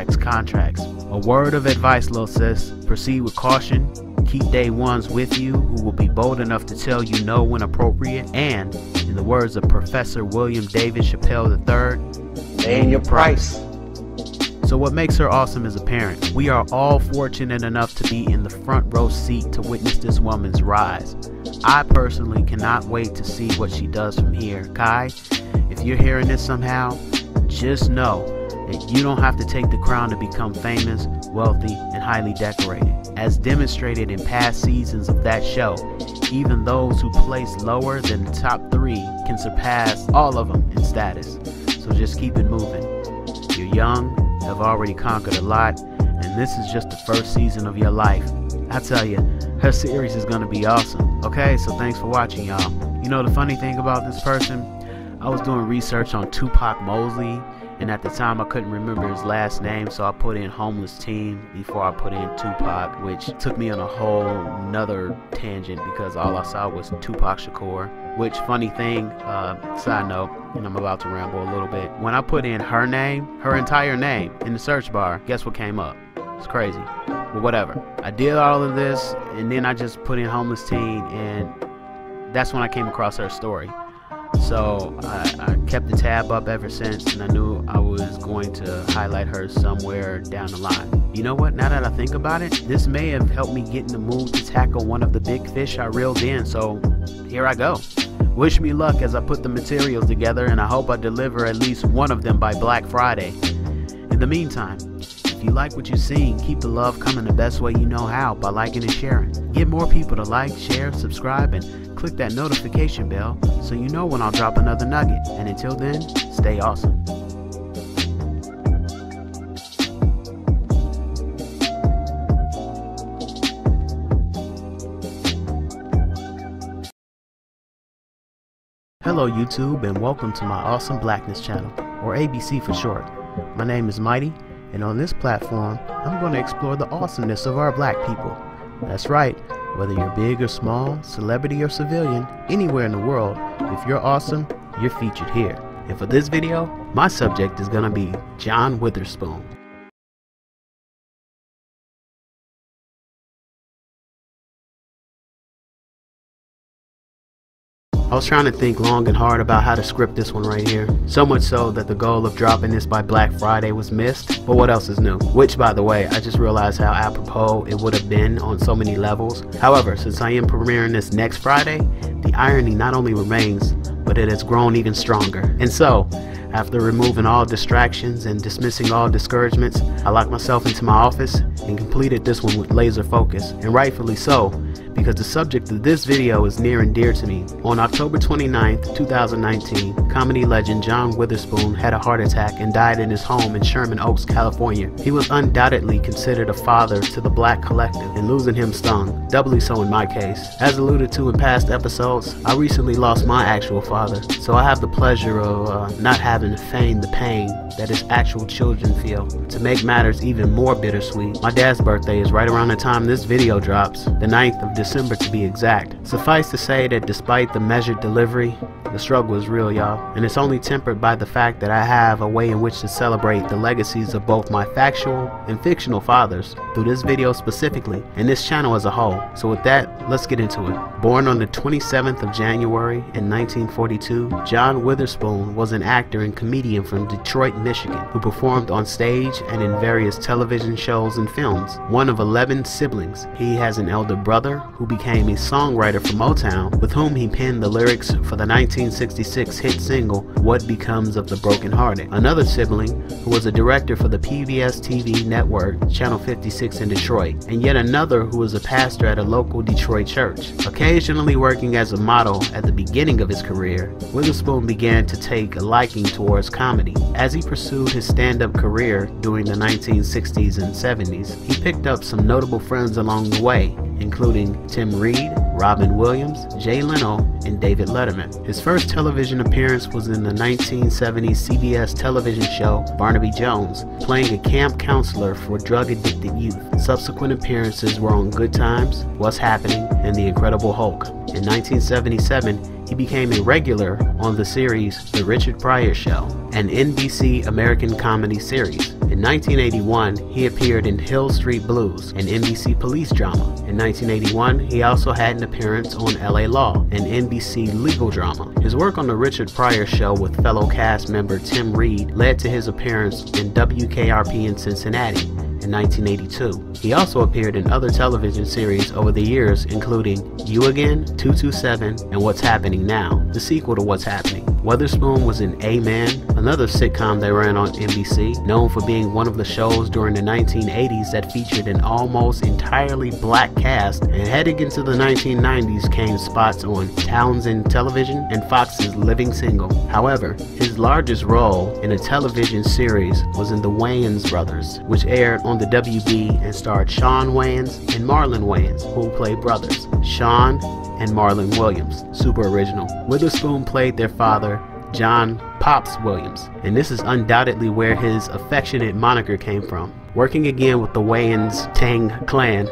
A word of advice, little sis, proceed with caution. Keep day ones with you who will be bold enough to tell you no when appropriate, and, in the words of Professor William David Chappelle III, name your price." So what makes her awesome is apparent. We are all fortunate enough to be in the front row seat to witness this woman's rise. I personally cannot wait to see what she does from here. Kai, if you're hearing this somehow, just know that you don't have to take the crown to become famous, wealthy, and highly decorated. As demonstrated in past seasons of that show, even those who place lower than the top 3 can surpass all of them in status. So just keep it moving. You're young, have already conquered a lot, and this is just the first season of your life. I tell you, Her series is gonna be awesome. Okay, so thanks for watching, y'all. You know the funny thing about this person? I was doing research on Tupac Mosley, and at the time I couldn't remember his last name, so I put in Homeless Teen before I put in Tupac, which took me on a whole nother tangent because all I saw was Tupac Shakur. Which, funny thing, side note, and I'm about to ramble a little bit, when I put in her name, her entire name, in the search bar, guess what came up? It's crazy, but whatever. I did all of this, and then I just put in Homeless Teen, and that's when I came across her story. So I kept the tab up ever since, and I knew I was going to highlight her somewhere down the line. You know what, now that I think about it, this may have helped me get in the mood to tackle one of the big fish I reeled in, so here I go. Wish me luck as I put the materials together, and I hope I deliver at least one of them by Black Friday. In the meantime, if you like what you've seen, keep the love coming the best way you know how, by liking and sharing. Get more people to like, share, subscribe, and click that notification bell so you know when I'll drop another nugget. And until then, stay awesome. Hello YouTube, and welcome to my Awesome Blackness channel, or ABC for short. My name is Mighty, and on this platform, I'm going to explore the awesomeness of our black people. That's right, whether you're big or small, celebrity or civilian, anywhere in the world, if you're awesome, you're featured here. And for this video, my subject is going to be John Witherspoon. I was trying to think long and hard about how to script this one right here. So much so that the goal of dropping this by Black Friday was missed. But what else is new? Which, by the way, I just realized how apropos it would have been on so many levels. However, since I am premiering this next Friday, the irony not only remains, but it has grown even stronger. And so, after removing all distractions and dismissing all discouragements, I locked myself into my office and completed this one with laser focus, and rightfully so, because the subject of this video is near and dear to me. On October 29th, 2019, comedy legend John Witherspoon had a heart attack and died in his home in Sherman Oaks, California. He was undoubtedly considered a father to the black collective, and losing him stung, doubly so in my case. As alluded to in past episodes, I recently lost my actual father, so I have the pleasure of not having to feign the pain that his actual children feel. To make matters even more bittersweet, my dad's birthday is right around the time this video drops, the 9th of December to be exact. Suffice to say that despite the measured delivery, the struggle is real, y'all, and it's only tempered by the fact that I have a way in which to celebrate the legacies of both my factual and fictional fathers through this video specifically, and this channel as a whole. So with that, let's get into it. Born on the 27th of January in 1942, John Witherspoon was an actor and comedian from Detroit, Michigan, who performed on stage and in various television shows and films. One of 11 siblings, he has an elder brother who became a songwriter for Motown, with whom he penned the lyrics for the 1966 hit single What Becomes of the Broken Hearted. Another sibling who was a director for the PBS TV network Channel 56 in Detroit, and yet another who was a pastor at a local Detroit church. Occasionally working as a model at the beginning of his career, Witherspoon began to take a liking towards comedy. As he pursued his stand-up career during the 1960s and 70s, he picked up some notable friends along the way, including Tim Reed, Robin Williams, Jay Leno, and David Letterman. His first television appearance was in the 1970s CBS television show Barnaby Jones, playing a camp counselor for drug-addicted youth. Subsequent appearances were on Good Times, What's Happening, and The Incredible Hulk. In 1977, he became a regular on the series The Richard Pryor Show, an NBC American comedy series. In 1981, he appeared in Hill Street Blues, an NBC police drama. In 1981, he also had an appearance on LA Law, an NBC legal drama. His work on The Richard Pryor Show with fellow cast member Tim Reed led to his appearance in WKRP in Cincinnati in 1982. He also appeared in other television series over the years, including You Again, 227, and What's Happening Now, the sequel to What's Happening. Witherspoon was in A-Man, another sitcom they ran on NBC, known for being one of the shows during the 1980s that featured an almost entirely black cast, and heading into the 1990s came spots on Townsend Television and Fox's Living Single. However, his largest role in a television series was in The Wayans Brothers, which aired on the WB and starred Shawn Wayans and Marlon Wayans, who played brothers, Shawn and Marlon Williams. Super original. Witherspoon played their father, John Pops Williams, and this is undoubtedly where his affectionate moniker came from. Working again with the Wayans Tang clan,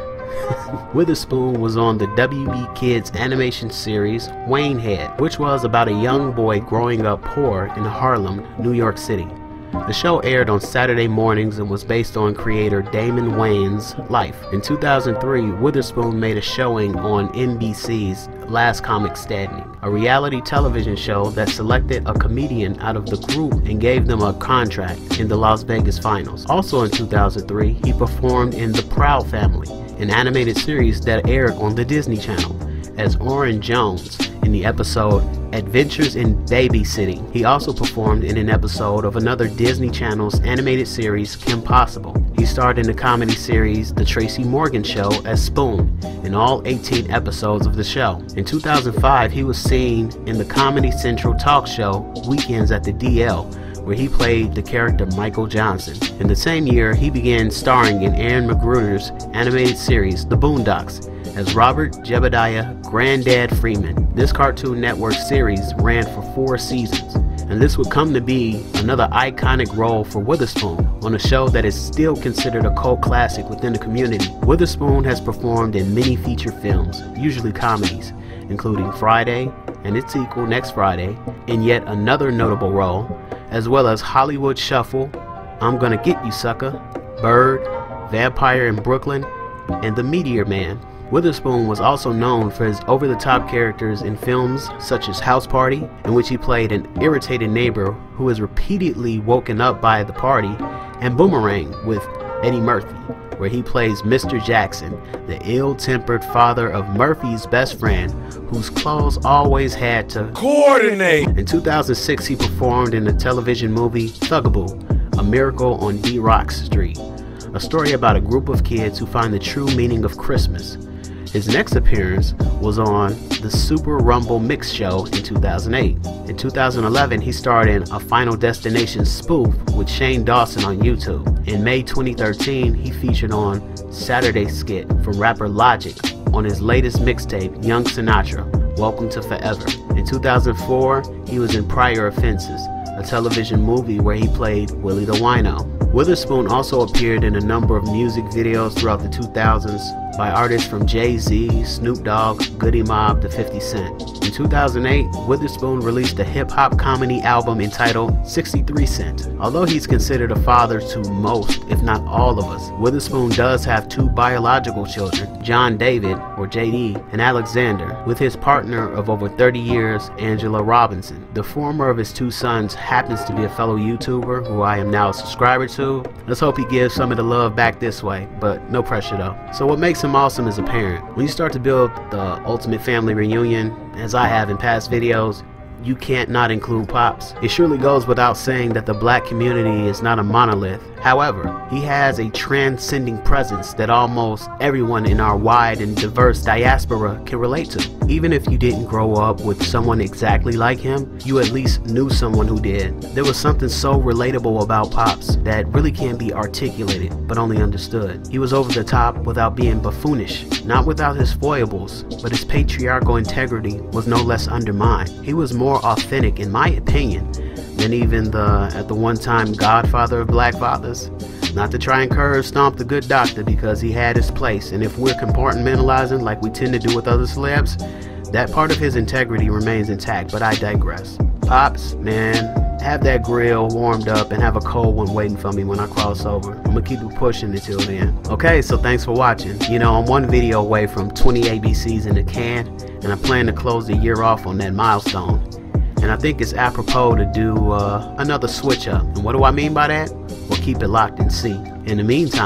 Witherspoon was on the WB Kids animation series Waynehead, which was about a young boy growing up poor in Harlem, New York City. The show aired on Saturday mornings and was based on creator Damon Wayans' life. In 2003, Witherspoon made a showing on NBC's Last Comic Standing, a reality television show that selected a comedian out of the group and gave them a contract in the Las Vegas finals. Also in 2003, he performed in The Proud Family, an animated series that aired on the Disney Channel, as Orin Jones in the episode Adventures in Babysitting. He also performed in an episode of another Disney Channel's animated series, Kim Possible. He starred in the comedy series The Tracy Morgan Show as Spoon in all 18 episodes of the show. In 2005, he was seen in the Comedy Central talk show Weekends at the DL, where he played the character Michael Johnson. In the same year, he began starring in Aaron McGruder's animated series The Boondocks as Robert Jebediah Granddad Freeman. This Cartoon Network series ran for 4 seasons, and this would come to be another iconic role for Witherspoon on a show that is still considered a cult classic within the community. Witherspoon has performed in many feature films, usually comedies, including Friday and its sequel Next Friday, in yet another notable role, as well as Hollywood Shuffle, I'm Gonna Get You Sucker, Bird, Vampire in Brooklyn, and The Meteor Man. Witherspoon was also known for his over-the-top characters in films such as House Party, in which he played an irritated neighbor who is repeatedly woken up by the party, and Boomerang with Eddie Murphy, where he plays Mr. Jackson, the ill-tempered father of Murphy's best friend, whose clothes always had to coordinate. In 2006, he performed in the television movie Thugaboo, A Miracle on D-Rock Street, a story about a group of kids who find the true meaning of Christmas. His next appearance was on the Super Rumble Mix Show in 2008. In 2011, he starred in a Final Destination spoof with Shane Dawson on YouTube. In May 2013, he featured on Saturday Skit from rapper Logic on his latest mixtape, Young Sinatra, Welcome to Forever. In 2004, he was in Prior Offenses, a television movie where he played Willie the Wino. Witherspoon also appeared in a number of music videos throughout the 2000s by artists from Jay-Z, Snoop Dogg, Goody Mob to 50 Cent. In 2008, Witherspoon released a hip-hop comedy album entitled 63 Cent. Although he's considered a father to most, if not all of us, Witherspoon does have 2 biological children, John David, or JD, and Alexander, with his partner of over 30 years, Angela Robinson. The former of his 2 sons happens to be a fellow YouTuber who I am now a subscriber to. Let's hope he gives some of the love back this way, but no pressure though. So what makes him awesome as a parent? When you start to build the ultimate family reunion, as I have in past videos, you can't not include Pops. It surely goes without saying that the black community is not a monolith. However, he has a transcending presence that almost everyone in our wide and diverse diaspora can relate to. Even if you didn't grow up with someone exactly like him, you at least knew someone who did. There was something so relatable about Pops that really can't be articulated, but only understood. He was over the top without being buffoonish, not without his foibles, but his patriarchal integrity was no less undermined. He was more authentic, in my opinion, than even at the one-time godfather of black fathers. Not to try and curve stomp the good doctor, because he had his place, and if we're compartmentalizing like we tend to do with other celebs, that part of his integrity remains intact, but I digress. Pops, man, have that grill warmed up and have a cold one waiting for me when I cross over. I'm gonna keep it pushing until then. Okay, so thanks for watching. You know, I'm one video away from 20 ABCs in the can, and I plan to close the year off on that milestone. And I think it's apropos to do another switch up. And what do I mean by that? Well, keep it locked and see. In the meantime,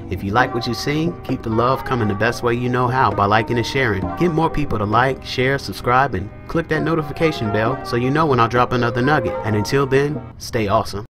If you like what you see, keep the love coming the best way you know how, by liking and sharing. Get more people to like, share, subscribe, and click that notification bell so you know when I drop another nugget. And until then, stay awesome.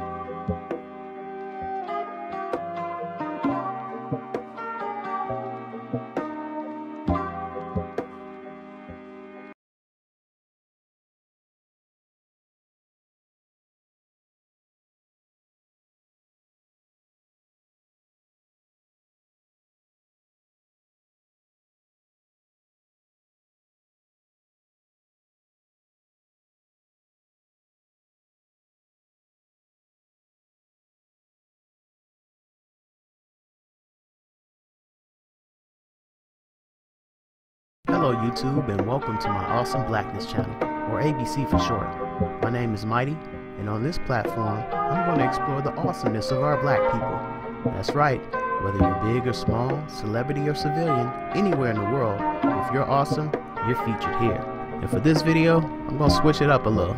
Hello YouTube, and welcome to my Awesome Blackness channel, or ABC for short. My name is Mighty, and on this platform, I'm going to explore the awesomeness of our black people. That's right, whether you're big or small, celebrity or civilian, anywhere in the world, if you're awesome, you're featured here. And for this video, I'm going to switch it up a little.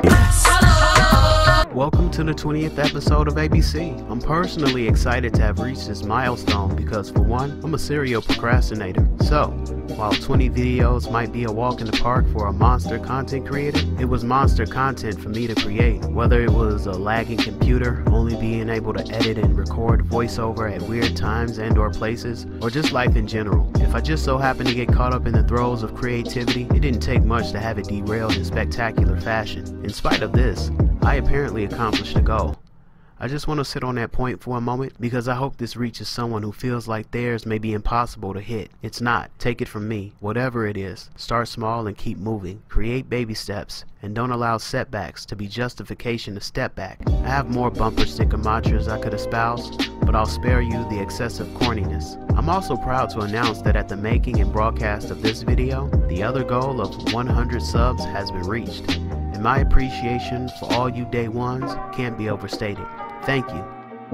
Welcome to the 20th episode of ABC. I'm personally excited to have reached this milestone because, for one, I'm a serial procrastinator. So, while 20 videos might be a walk in the park for a monster content creator, it was monster content for me to create. Whether it was a lagging computer, only being able to edit and record voiceover at weird times and or places, or just life in general. If I just so happened to get caught up in the throes of creativity, it didn't take much to have it derailed in spectacular fashion. In spite of this, I apparently accomplished a goal. I just want to sit on that point for a moment because I hope this reaches someone who feels like theirs may be impossible to hit. It's not. Take it from me. Whatever it is, start small and keep moving. Create baby steps and don't allow setbacks to be justification to step back. I have more bumper sticker mantras I could espouse, but I'll spare you the excessive corniness. I'm also proud to announce that at the making and broadcast of this video, the other goal of 100 subs has been reached. And my appreciation for all you day ones can't be overstated. Thank you.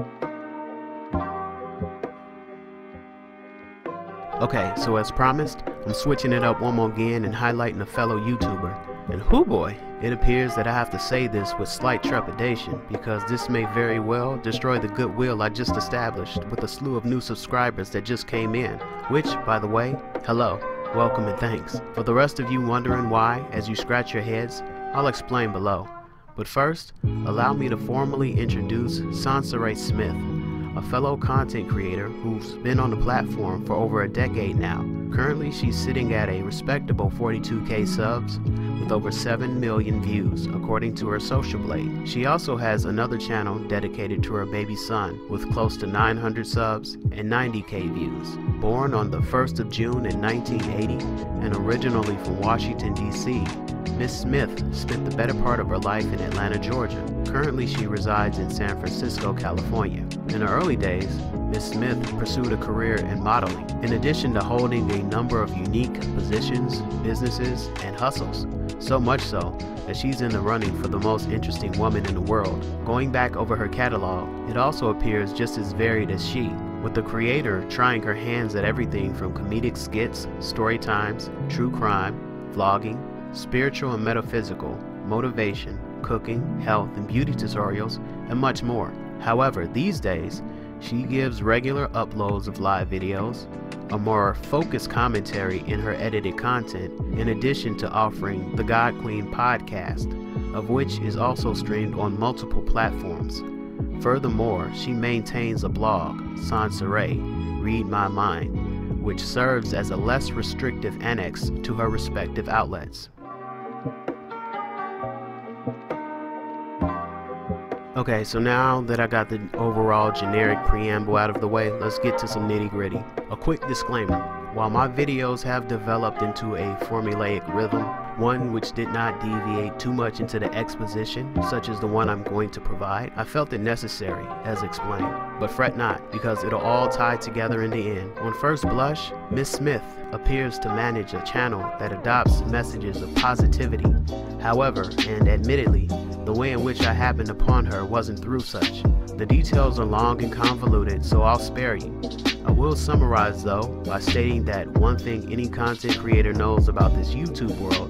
Okay, so as promised, I'm switching it up one more again and highlighting a fellow YouTuber. And whoo boy, it appears that I have to say this with slight trepidation because this may very well destroy the goodwill I just established with a slew of new subscribers that just came in. Which, by the way, hello, welcome and thanks. For the rest of you wondering why, as you scratch your heads, I'll explain below. But first, allow me to formally introduce Sansaray Smith, a fellow content creator who's been on the platform for over a decade now. Currently, she's sitting at a respectable 42k subs with over 7 million views, according to her social blade. She also has another channel dedicated to her baby son with close to 900 subs and 90k views. Born on the 1st of June in 1980 and originally from Washington, D.C., Miss Smith spent the better part of her life in Atlanta, Georgia. Currently, she resides in San Francisco, California. In her early days, Miss Smith pursued a career in modeling, in addition to holding a number of unique positions, businesses, and hustles. So much so that she's in the running for the most interesting woman in the world. Going back over her catalog, it also appears just as varied as she, with the creator trying her hands at everything from comedic skits, story times, true crime, vlogging, spiritual and metaphysical, motivation, cooking, health and beauty tutorials, and much more. However, these days, she gives regular uploads of live videos, a more focused commentary in her edited content, in addition to offering the God Queen podcast, of which is also streamed on multiple platforms. Furthermore, she maintains a blog, Sansaray, Read My Mind, which serves as a less restrictive annex to her respective outlets. Okay, so now that I got the overall generic preamble out of the way, let's get to some nitty-gritty. A quick disclaimer: while my videos have developed into a formulaic rhythm, one which did not deviate too much into the exposition, such as the one I'm going to provide, I felt it necessary, as explained. But fret not, because it'll all tie together in the end. On first blush, Miss Smith appears to manage a channel that adopts messages of positivity. However, and admittedly, the way in which I happened upon her wasn't through such. The details are long and convoluted, so I'll spare you. I will summarize though by stating that one thing any content creator knows about this YouTube world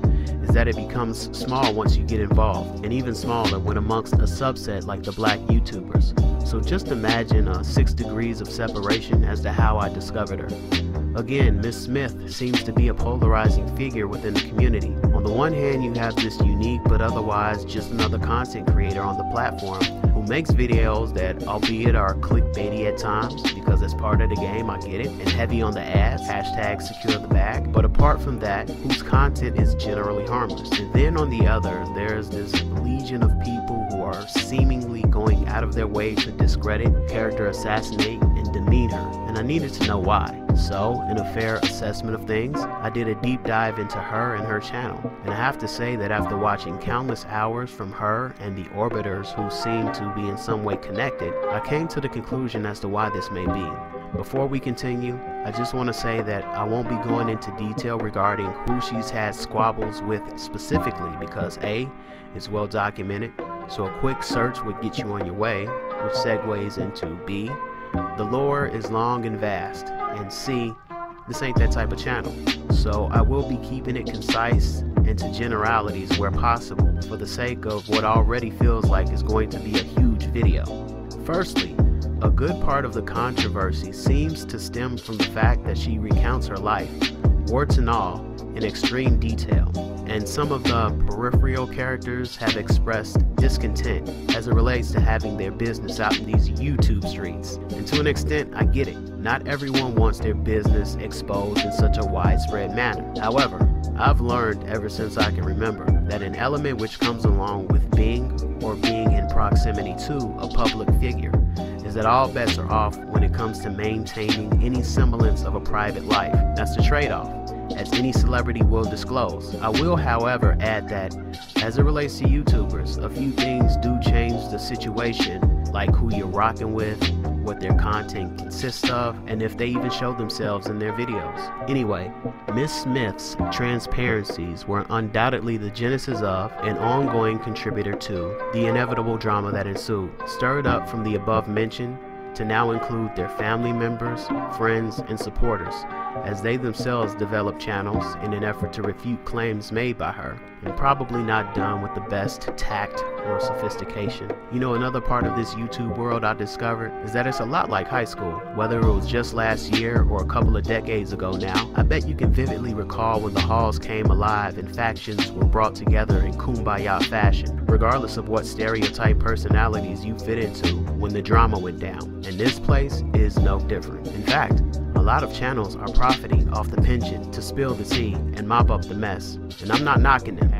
is that it becomes small once you get involved, and even smaller when amongst a subset like the black YouTubers. So just imagine 6 degrees of separation as to how I discovered her. Again, Miss Smith seems to be a polarizing figure within the community. On the one hand, you have this unique but otherwise just another content creator on the platform who makes videos that, albeit are clickbaity at times, because that's part of the game, I get it, and heavy on the ads, hashtag secure the bag, but apart from that, whose content is generally harmless. And then on the other, there's this legion of people who are seemingly going out of their way to discredit, character assassinate, and demean her, and I needed to know why. So, in a fair assessment of things, I did a deep dive into her and her channel, and I have to say that after watching countless hours from her and the orbiters who seem to be in some way connected, I came to the conclusion as to why this may be. Before we continue, I just want to say that I won't be going into detail regarding who she's had squabbles with specifically because A, it's well documented, so a quick search would get you on your way, which segues into B, the lore is long and vast, and C, this ain't that type of channel. So I will be keeping it concise and to generalities where possible for the sake of what already feels like is going to be a huge video. Firstly, a good part of the controversy seems to stem from the fact that she recounts her life, warts and all, in extreme detail, and some of the peripheral characters have expressed discontent as it relates to having their business out in these YouTube streets. And to an extent, I get it. Not everyone wants their business exposed in such a widespread manner. However, I've learned ever since I can remember that an element which comes along with being or being in proximity to a public figure is that all bets are off when it comes to maintaining any semblance of a private life. That's the trade-off, as any celebrity will disclose. I will, however, add that as it relates to YouTubers, a few things do change the situation, like who you're rocking with, what their content consists of, and if they even show themselves in their videos. Anyway, Miss Smith's transparencies were undoubtedly the genesis of and ongoing contributor to the inevitable drama that ensued, stirred up from the above mentioned to now include their family members, friends, and supporters, as they themselves develop channels in an effort to refute claims made by her, and probably not done with the best tact or sophistication. You know, another part of this YouTube world I discovered is that it's a lot like high school. Whether it was just last year or a couple of decades ago now, I bet you can vividly recall when the halls came alive and factions were brought together in kumbaya fashion, regardless of what stereotype personalities you fit into when the drama went down. And this place is no different. In fact, a lot of channels are profiting off the penchant to spill the tea and mop up the mess, and I'm not knocking them.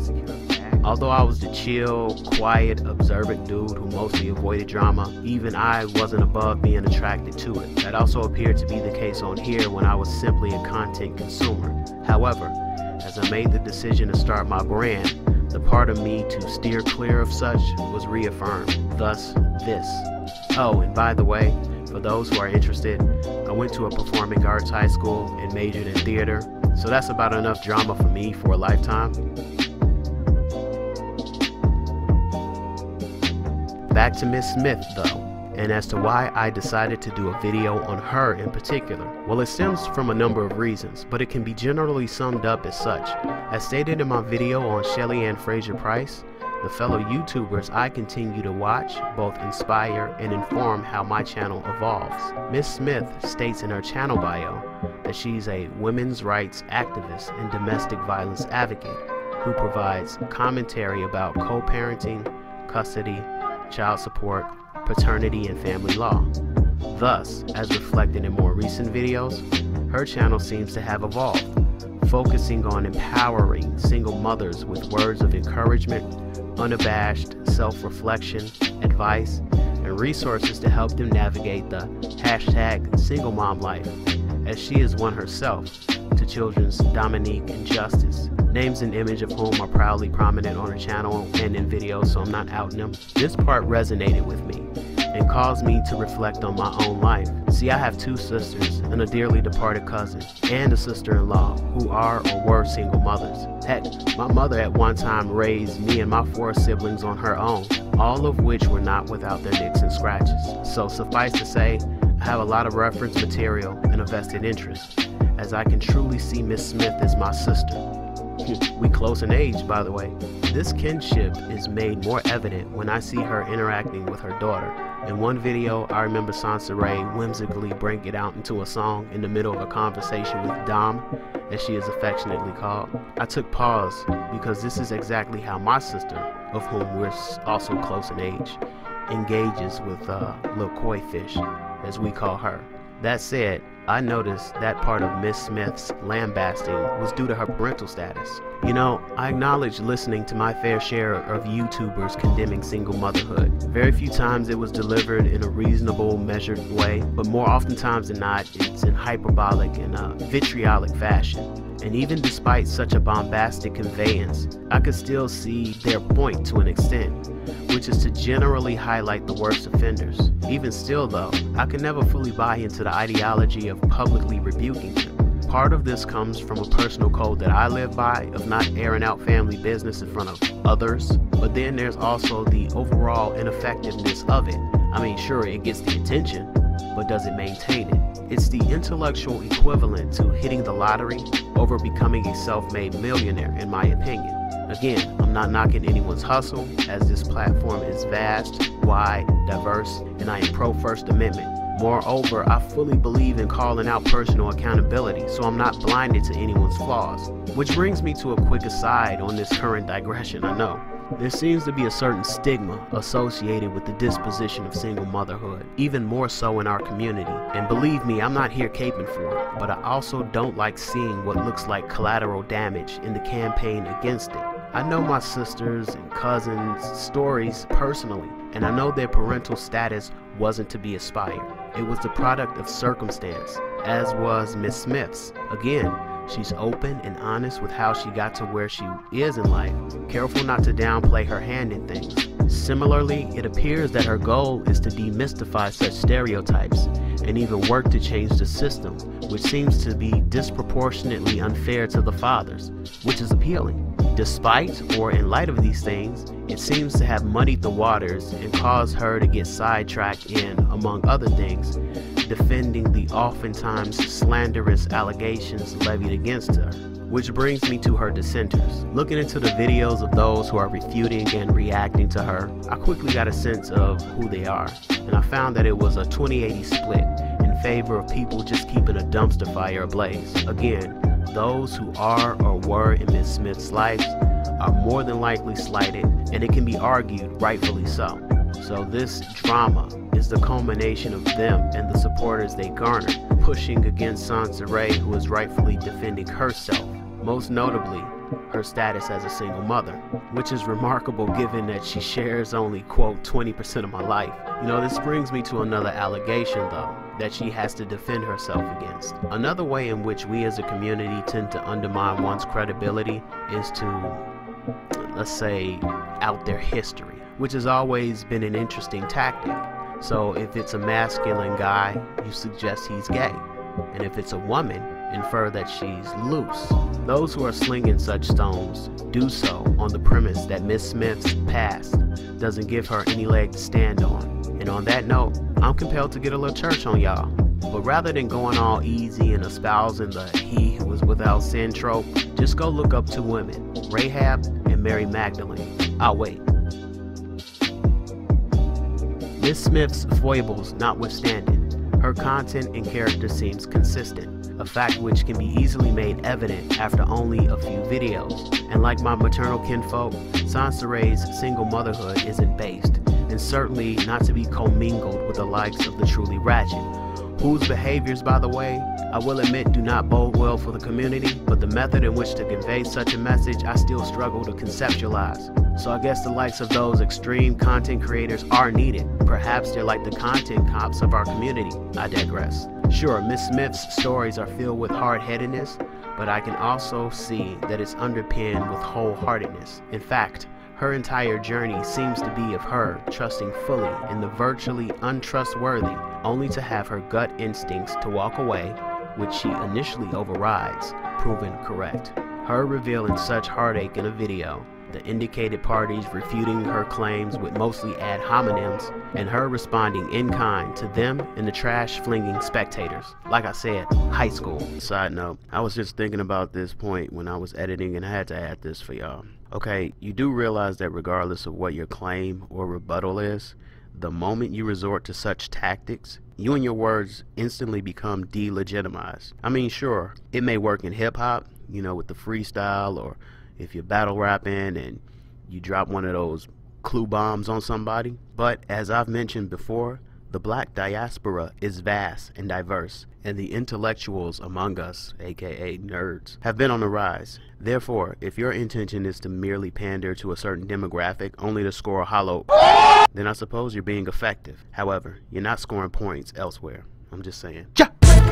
Although I was the chill, quiet, observant dude who mostly avoided drama, even I wasn't above being attracted to it. That also appeared to be the case on here when I was simply a content consumer. However, as I made the decision to start my brand, the part of me to steer clear of such was reaffirmed. Thus, this. Oh, and by the way, for those who are interested, I went to a performing arts high school and majored in theater, so that's about enough drama for me for a lifetime. Back to Miss Smith though, and as to why I decided to do a video on her in particular. Well, it stems from a number of reasons, but it can be generally summed up as such. As stated in my video on Shelly Ann Fraser-Price, the fellow YouTubers I continue to watch both inspire and inform how my channel evolves. Miss Smith states in her channel bio that she's a women's rights activist and domestic violence advocate who provides commentary about co-parenting, custody, child support, paternity, and family law. Thus, as reflected in more recent videos, her channel seems to have evolved, focusing on empowering single mothers with words of encouragement, unabashed self-reflection, advice, and resources to help them navigate the hashtag single mom life, as she is one herself, to children's Dominique and Justice, names and image of whom are proudly prominent on her channel and in videos, so I'm not outing them. This part resonated with me and caused me to reflect on my own life. See, I have two sisters and a dearly departed cousin and a sister-in-law who are or were single mothers. Heck, my mother at one time raised me and my 4 siblings on her own, all of which were not without their nicks and scratches. So suffice to say, I have a lot of reference material and a vested interest, as I can truly see Miss Smith as my sister. We close in age, by the way. This kinship is made more evident when I see her interacting with her daughter. In one video, I remember Sansa Ray whimsically bring it out into a song in the middle of a conversation with Dom, as she is affectionately called. I took pause because this is exactly how my sister, of whom we're also close in age, engages with Lil Koi Fish, as we call her. That said, I noticed that part of Miss Smith's lambasting was due to her parental status. You know, I acknowledge listening to my fair share of YouTubers condemning single motherhood. Very few times it was delivered in a reasonable, measured way, but more oftentimes than not, it's in hyperbolic and vitriolic fashion. And even despite such a bombastic conveyance, I could still see their point to an extent, which is to generally highlight the worst offenders. Even still though, I could never fully buy into the ideology of publicly rebuking them. Part of this comes from a personal code that I live by of not airing out family business in front of others, but then there's also the overall ineffectiveness of it. I mean, sure, it gets the attention, but does it maintain it? It's the intellectual equivalent to hitting the lottery over becoming a self-made millionaire, in my opinion. Again, I'm not knocking anyone's hustle, as this platform is vast, wide, diverse, and I am pro First Amendment. Moreover, I fully believe in calling out personal accountability, so I'm not blinded to anyone's flaws. Which brings me to a quick aside on this current digression. I know there seems to be a certain stigma associated with the disposition of single motherhood, even more so in our community. And believe me, I'm not here caping for it, but I also don't like seeing what looks like collateral damage in the campaign against it. I know my sisters and cousins' stories personally, and I know their parental status wasn't to be aspired. It was the product of circumstance, as was Miss Smith's. Again, she's open and honest with how she got to where she is in life, careful not to downplay her hand in things. Similarly, it appears that her goal is to demystify such stereotypes and even work to change the system, which seems to be disproportionately unfair to the fathers, which is appealing. Despite, or in light of these things, it seems to have muddied the waters and caused her to get sidetracked in, among other things, defending the oftentimes slanderous allegations levied against her. Which brings me to her dissenters. Looking into the videos of those who are refuting and reacting to her, I quickly got a sense of who they are, and I found that it was a 20-80 split in favor of people just keeping a dumpster fire ablaze. Again, those who are or were in Miss Smith's life are more than likely slighted, and it can be argued rightfully so. So this drama is the culmination of them and the supporters they garnered, pushing against Sansa Ray, who is rightfully defending herself, most notably her status as a single mother, which is remarkable given that she shares only, quote, 20% of my life. You know, this brings me to another allegation, though, that she has to defend herself against. Another way in which we as a community tend to undermine one's credibility is to, let's say, out their history, which has always been an interesting tactic. So if it's a masculine guy, you suggest he's gay. And if it's a woman, infer that she's loose. Those who are slinging such stones do so on the premise that Miss Smith's past doesn't give her any leg to stand on. And on that note, I'm compelled to get a little church on y'all. But rather than going all easy and espousing the he who was without sin trope, just go look up two women, Rahab and Mary Magdalene. I'll wait. Miss Smith's foibles notwithstanding, her content and character seems consistent, a fact which can be easily made evident after only a few videos. And like my maternal kinfolk, Sansa Ray's single motherhood isn't based, and certainly not to be commingled with the likes of the truly ratchet, whose behaviors, by the way, I will admit do not bode well for the community, but the method in which to convey such a message I still struggle to conceptualize. So I guess the likes of those extreme content creators are needed. Perhaps they're like the content cops of our community. I digress. Sure, Miss Smith's stories are filled with hard-headedness, but I can also see that it's underpinned with wholeheartedness. In fact, her entire journey seems to be of her trusting fully in the virtually untrustworthy, only to have her gut instincts to walk away, which she initially overrides, proven correct. Her revealing such heartache in a video the indicated parties refuting her claims with mostly ad hominems, and her responding in kind to them and the trash-flinging spectators. Like I said, high school. Side note, I was just thinking about this point when I was editing and I had to add this for y'all. Okay, you do realize that regardless of what your claim or rebuttal is, the moment you resort to such tactics, you and your words instantly become delegitimized. I mean, sure, it may work in hip-hop, you know, with the freestyle, or if you're battle rapping and you drop one of those clue bombs on somebody. But as I've mentioned before, the black diaspora is vast and diverse, and the intellectuals among us, aka nerds, have been on the rise. Therefore, if your intention is to merely pander to a certain demographic only to score a hollow, then I suppose you're being effective. However, you're not scoring points elsewhere. I'm just saying. Ja!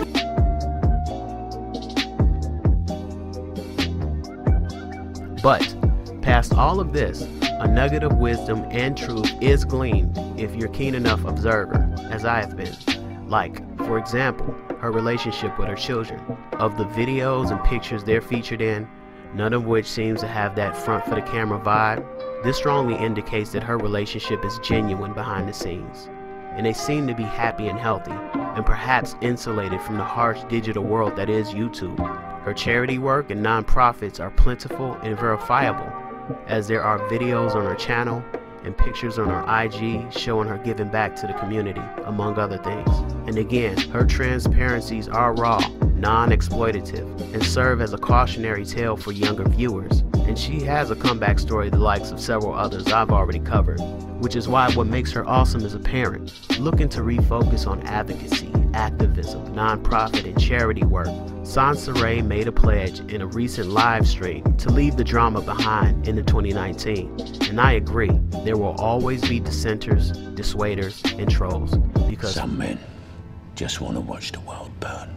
But past all of this, a nugget of wisdom and truth is gleaned if you're keen enough observer, as I have been. Like, for example, her relationship with her children. Of the videos and pictures they're featured in, none of which seems to have that front for the camera vibe, this strongly indicates that her relationship is genuine behind the scenes. And they seem to be happy and healthy, and perhaps insulated from the harsh digital world that is YouTube. Her charity work and non-profits are plentiful and verifiable, as there are videos on her channel and pictures on her IG showing her giving back to the community, among other things. And again, her transparencies are raw, non-exploitative, and serve as a cautionary tale for younger viewers. And she has a comeback story the likes of several others I've already covered, which is why what makes her awesome as a parent, looking to refocus on advocacy, activism, non-profit, and charity work. Sansaray made a pledge in a recent live stream to leave the drama behind in 2019, and I agree, there will always be dissenters, dissuaders, and trolls, because some men just want to watch the world burn.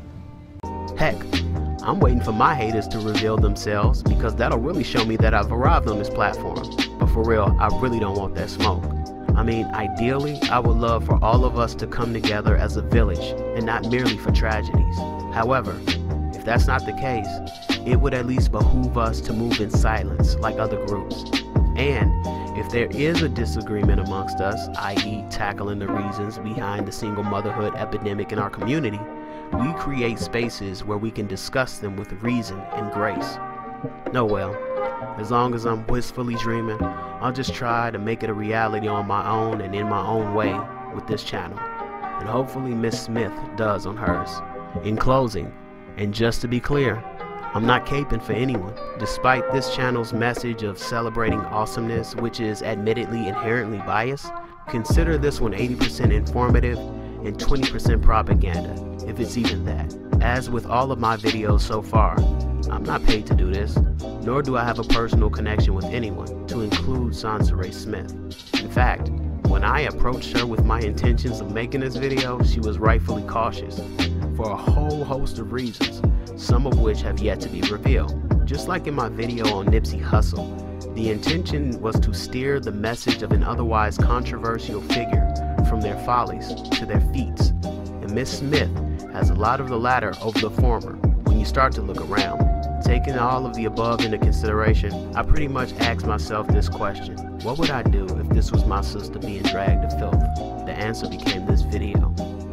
Heck, I'm waiting for my haters to reveal themselves, because that'll really show me that I've arrived on this platform. But for real, I really don't want that smoke. I mean, ideally, I would love for all of us to come together as a village, and not merely for tragedies. However, if that's not the case, it would at least behoove us to move in silence like other groups. And if there is a disagreement amongst us, i.e. tackling the reasons behind the single motherhood epidemic in our community, we create spaces where we can discuss them with reason and grace. No, well, as long as I'm wistfully dreaming, I'll just try to make it a reality on my own and in my own way with this channel. And hopefully Miss Smith does on hers. In closing, and just to be clear, I'm not caping for anyone. Despite this channel's message of celebrating awesomeness, which is admittedly inherently biased, consider this one 80% informative and 20% propaganda, if it's even that. As with all of my videos so far, I'm not paid to do this, nor do I have a personal connection with anyone, to include Sansaray Smith. In fact, when I approached her with my intentions of making this video, she was rightfully cautious, for a whole host of reasons, some of which have yet to be revealed. Just like in my video on Nipsey Hussle, the intention was to steer the message of an otherwise controversial figure from their follies to their feats, and Miss Smith has a lot of the latter over the former when you start to look around. Taking all of the above into consideration, I pretty much asked myself this question: what would I do if this was my sister being dragged to filth? The answer became this video.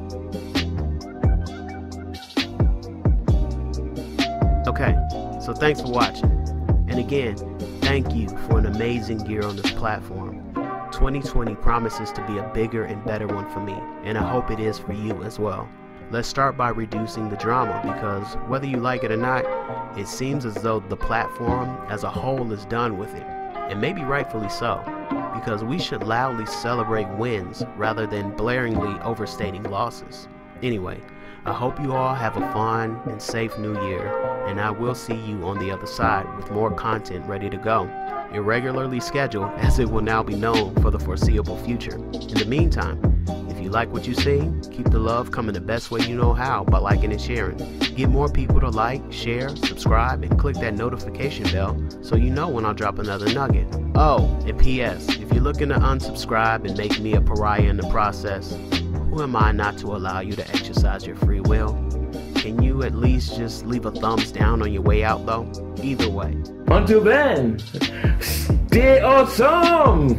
Okay, so thanks for watching, and again, thank you for an amazing year on this platform. 2020 promises to be a bigger and better one for me, and I hope it is for you as well. Let's start by reducing the drama, because whether you like it or not, it seems as though the platform as a whole is done with it, and maybe rightfully so, because we should loudly celebrate wins rather than blaringly overstating losses. Anyway, I hope you all have a fun and safe new year, and I will see you on the other side with more content ready to go, irregularly scheduled as it will now be known for the foreseeable future. In the meantime, if you like what you see, keep the love coming the best way you know how, by liking and sharing. Get more people to like, share, subscribe, and click that notification bell so you know when I'll drop another nugget. Oh, and P.S. if you're looking to unsubscribe and make me a pariah in the process, who am I not to allow you to exercise your free will? Can you at least just leave a thumbs down on your way out though? Either way. Until then. C'est awesome!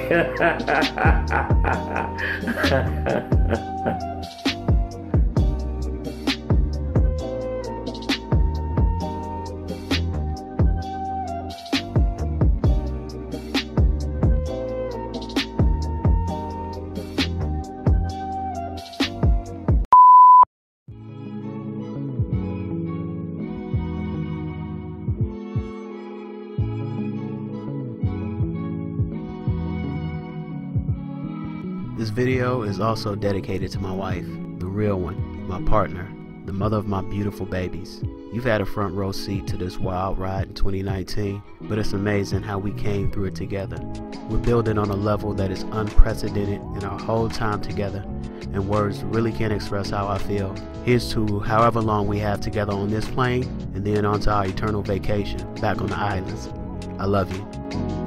This video is also dedicated to my wife, the real one, my partner, the mother of my beautiful babies. You've had a front row seat to this wild ride in 2019, but it's amazing how we came through it together. We're building on a level that is unprecedented in our whole time together, and words really can't express how I feel. Here's to however long we have together on this plane, and then on to our eternal vacation back on the islands. I love you.